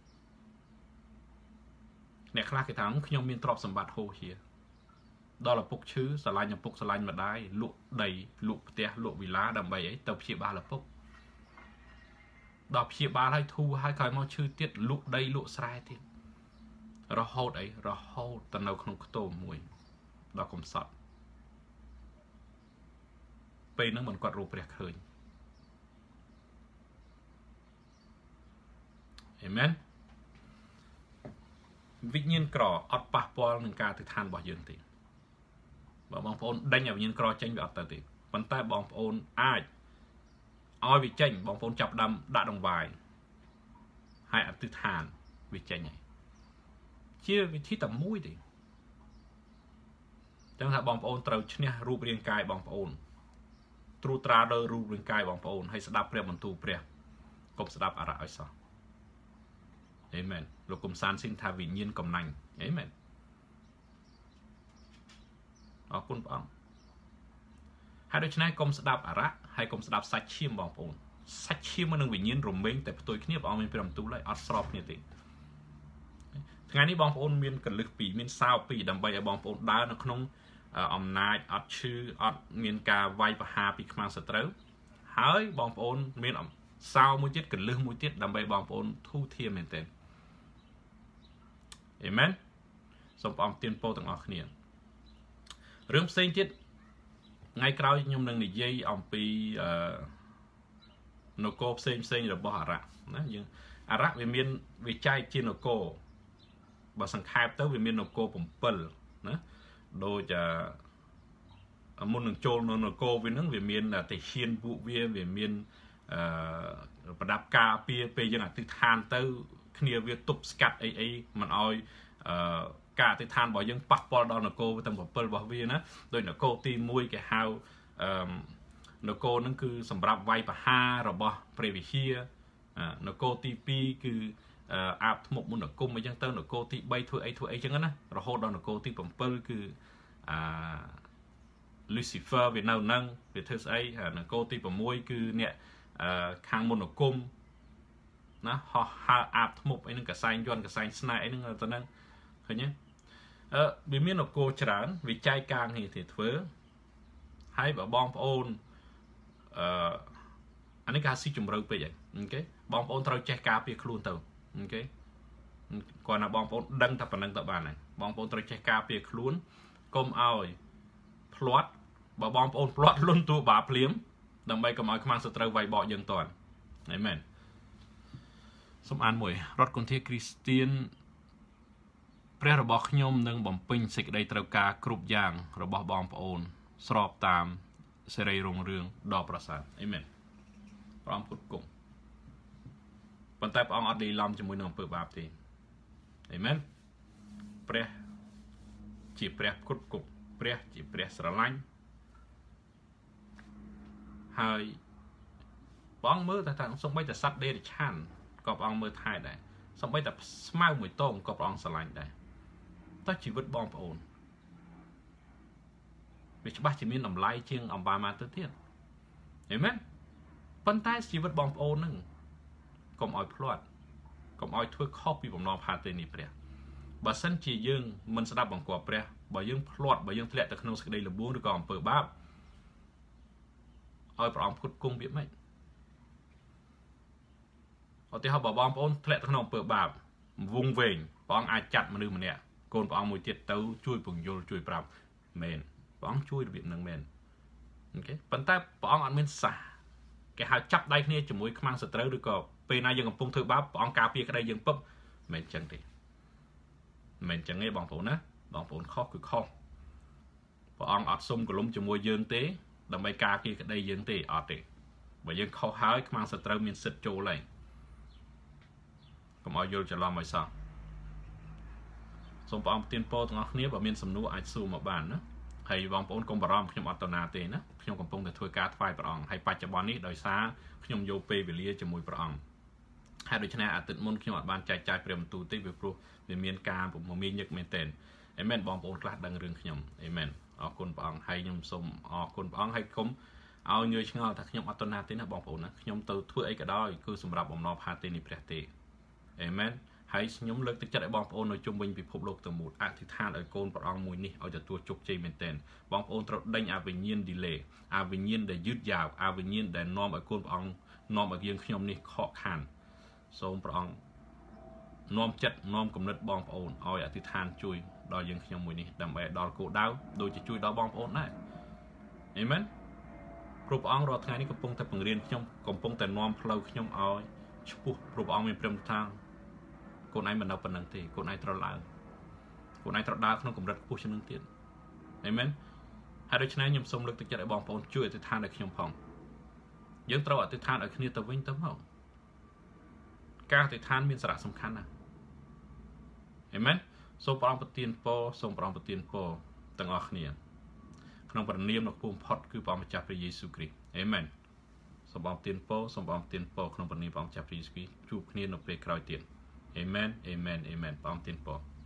អ្នកខ្លះគេថាខ្ញុំមានទ្រព្យសម្បត្តិហូរហៀដល់ឪពុកឈឺស្រឡាញ់ឪពុកស្រឡាញ់ម្ដាយលក់ដីលក់ផ្ទះលក់វិឡាដើម្បីអីទៅព្យាបាលឪពុកដល់ព្យាបាលឲ្យធូរហើយក្រោយមកឈឺទៀតលក់ដីលក់ស្រែទៀតរហូតអីរហូតទៅនៅក្នុងខ្ទមមួយដល់កំសត់ពេលហ្នឹងមិនគាត់រੂព្រះឃើញអេមែនវិញ្ញាណក្រអត់ប៉ះពាល់នឹងការទិដ្ឋានរបស់យើងទេបើបងប្អូនដេញឲ្យវិញ្ញាណក្រចេញវាអត់ទៅទេប៉ុន្តែបងប្អូនអាចឲ្យវាចេញបងប្អូនចាប់ដើមដាក់ដង្វាយហើយអធិដ្ឋានវាចេញហើយជាវិធីតែមួយទេចឹងថាបងប្អូនត្រូវឈ្នះរូបរាងកាយបងប្អូនត្រួតត្រាដល់រូបរាងកាយបងប្អូនហើយស្ដាប់ព្រះបន្ទូលព្រះកុំស្ដាប់អារៈឲ្យសោះអេមែនលោកកុំសានស៊ីនថាវិញ្ញាណកំណាញ់អេមែនអរគុណព្រះអង្គហើយដូច្នេះកុំស្ដាប់អារៈហើយកុំស្ដាប់សាច់ឈាមបងប្អូនសាច់ឈាមនិងវិញ្ញាណរមែងតែផ្ទុយគ្នាព្រះអង្គមានព្រះបន្ទូលហើយអត់ស្របគ្នាទេថ្ងៃនេះបងប្អូនមានកលឹះពីរមានសោពីរដើម្បីឲ្យបងប្អូនដើរនៅក្នុងអំណាចអត់ឈឺអត់មានការវាយប្រហារពីខ្មាំងសត្រូវហើយបងប្អូនមានសោមួយទៀតកលឹះមួយទៀតដើម្បីបងប្អូនធូរធារមែនទែនអេមែនសូមព្រះអង្គទានពរទាំងអស់គ្នារឿងផ្សេងទៀតថ្ងៃក្រោយខ្ញុំនឹងនិយាយអំពីអឺនគរផ្សេងផ្សេងរបស់អារ៉ាក់ណាយើងអារ៉ាក់វាមានវាចែកជានគរបើសង្ខេបទៅវាមាននគរsevenណាដូចអឺមុននឹងចូលនៅនគរវានឹងវាមានតែឈានពួកវាវាមានអឺប្រដាប់ការពារពេលយើងអធិដ្ឋានទៅគ្នាវាទប់ស្កាត់អីអីមិនអោយអឺការអធិដ្ឋានរបស់យើងប៉ះពាល់ដល់នគរទាំងsevenរបស់វាណាដោយនគរទីoneគេហៅអឺនគរនឹងគឺសម្រាប់វាយប្រហាររបស់ព្រះវិហារនគរទីtwoគឺអាបធ្មប់មុនគុំអីចឹងទៅនគរទីthreeធ្វើអីធ្វើអីចឹងណារហូតដល់នគរទីsevenគឺអា Lucifer វានៅនឹងវាធ្វើស្អីនគរទីsixគឺអ្នកខាងមុនគុំណាហោះហើរអាបធ្មប់អីហ្នឹងកសែងយន្តកសែងស្នែអីហ្នឹងទៅហ្នឹងឃើញទេអឺវាមាននគរច្រើនវាចែកការងារទៅធ្វើហើយបើបងប្អូនអឺអានេះគេស៊ីជម្រៅពេកហីអូខេបងប្អូនត្រូវចេះការពារខ្លួនទៅអូខេគាត់ណាបងប្អូនដឹងតែប៉ុណ្្នឹងទៅបានហើយបងប្អូនត្រូវចេះការពារខ្លួនកុំឲ្យផ្លាត់បើបងប្អូនផ្លាត់លុនតួបាភ្លាមដើម្បីកុំឲ្យខ្មាំងសត្រូវវាយបកយើងតាន់អេមែនសូមអានមួយរដ្ឋគន្ធាគ្រីស្ទៀនព្រះរបស់ខ្ញុំនឹងបំពេញសេចក្តីត្រូវការគ្រប់យ៉ាងរបស់បងប្អូនស្របតាមសេរីរុងរឿងដ៏ប្រសើរអេមែនព្រះអង្គគ្រប់គង់ប៉ុន្តែព្រះអង្គអត់លីឡំជាមួយនឹងអំពើបាបទេអេមែនព្រះជាព្រះគ្រប់គង់ព្រះជាព្រះស្រឡាញ់ហើយព្រះអង្គមើលតែថាសំបីតែសត្វដេរិឆានក៏ព្រះអង្គមើលថែដែរសំបីតែស្មៅមួយតោងក៏ព្រះអង្គស្រឡាញ់ដែរតើជីវិតបងប្អូនវាច្បាស់ជាមានតម្លៃជាងអំបាលមកទៅទៀតអេមែនប៉ុន្តែជីវិតបងប្អូនហ្នឹងកុំឲ្យភ្លាត់កុំឲ្យធ្វើខុសពីបំណងផាទេនេះព្រះបើសិនជាយើងមិនស្ដាប់បង្គាប់ព្រះបើយើងភ្លាត់បើយើងធ្លាក់ទៅក្នុងសេចក្តីល្បួងឬក៏អំពើបាបឲ្យព្រះអង្គផ្គត់ផ្គង់វាមិនឧទាហរណ៍បើបងប្អូនធ្លាក់ទៅក្នុងអំពើបាបវងវែងព្រះអង្គអាចចាត់មនុស្សម្នាក់កូនព្រះអង្គមួយទៀតទៅជួយពង្យល់ជួយប្រាប់មែនព្រះអង្គជួយរបៀបហ្នឹងមែនអូខេប៉ុន្តែព្រះអង្គអត់មានសាសគេហៅចាប់ដៃគ្នាជាមួយខ្មាំងសត្រូវឬក៏ពេលណាយើងកំពុងធ្វើបាបព្រះអង្គការពារក្តីយើងពឹបមិនមែនចឹងទេមិនមែនចឹងទេបងប្អូនណាបងប្អូនខុសគឺខុសព្រះអង្គអត់សុំកលុំជាមួយយើងទេដើម្បីការពារក្តីយើងទេអត់ទេបើយើងខុសហើយខ្មាំងសត្រូវមានសិទ្ធិចូលហើយកុំឲ្យយល់ច្រឡំឲ្យសោះសូមព្រះអង្គប្រទានពរទាំងអស់គ្នាបើមានសំណួរអាចសួរមកបានណាហើយបងប្អូនកុំបារម្ភខ្ញុំអត់តណាទេណាខ្ញុំកំពុងតែធ្វើការថ្វាយព្រះអង្គហើយបច្ចុប្បន្ននេះដោយសារខ្ញុំយកពេលវេលាជាមួយព្រះអង្គហើយដូច្នេះអាទិត្យមុនខ្ញុំអត់បានចែកចាយព្រះបន្ទូលទេពីព្រោះវាមានការពមមាញឹកមែនទែនអេមែនបងប្អូនខ្លះដឹងរឿងខ្ញុំអេមែនអរគុណព្រះអង្គហើយខ្ញុំសូមអរគុណព្រះអង្គហើយគុំឲ្យញយឆ្ងល់ថាខ្ញុំអត់តណាទេណាបងប្អូនណាខ្ញុំទៅធ្វើអីក៏ដោយគឺសម្រាប់បំណងផាទេនេះព្រះទេអេមែនហើយខ្ញុំលើកទឹកចិត្តឲ្យបងប្អូននៅជុំវិញពិភពលោកទាំងមូលអធិដ្ឋានឲ្យកូនព្រះអង្គមួយនេះឲ្យទទួលជោគជ័យមែនទែនបងប្អូនត្រូវដេញអាវិញ្ញាណ delay អាវិញ្ញាណដែលយឺតយ៉ាវអាវិញ្ញាណដែលនាំឲ្យកូនព្រះអង្គនាំឲ្យយើងខ្ញុំនេះខកខានសូមព្រះអង្គនាំចិត្តនាំគំនិតបងប្អូនឲ្យអធិដ្ឋានជួយដល់យើងខ្ញុំមួយនេះដើម្បីដល់គោលដៅដូចជាជួយដល់បងប្អូនដែរអេមែនព្រោះព្រះអង្គរាល់ថ្ងៃនេះកំពុងតែបង្រៀនខ្ញុំកំពុងតែនាំផ្លូវខ្ញុំឲ្យឆ្ពោះព្រោះព្រះអង្គមានព្រមថាកូនឯងមិននៅប៉ុណ្្នឹងទេកូនឯងត្រូវឡើងកូនឯងត្រូវដើរក្នុងកម្រិតខ្ពស់ជាងនឹងទៀតអេមែនហើយដូច្នេះខ្ញុំសូមលើកទឹកចិត្តឲ្យបងប្អូនជួយអធិដ្ឋានដល់ខ្ញុំផងយើងត្រូវអធិដ្ឋានឲ្យគ្នាទៅវិញទៅមកការអធិដ្ឋានមានសារៈសំខាន់ណាស់អេមែនសូមព្រះអង្គប្រទានពរសូមព្រះអង្គប្រទានពរទាំងអស់គ្នាក្នុងព្រះនាមដ៏ខ្ពស់បំផុតគឺព្រះម្ចាស់ព្រះយេស៊ូវគ្រីស្ទអេមែនសូមព្រះអង្គប្រទានពរសូមព្រះអង្គប្រទានពរក្នុងព្រះនាមព្រះម្ចាស់ព្រះយេស៊ូវគ្រីស្ទជួបគ្នានៅពេលក្រោយទៀតAmen, amen, amen. ព្រះអង្គប្រទានពរ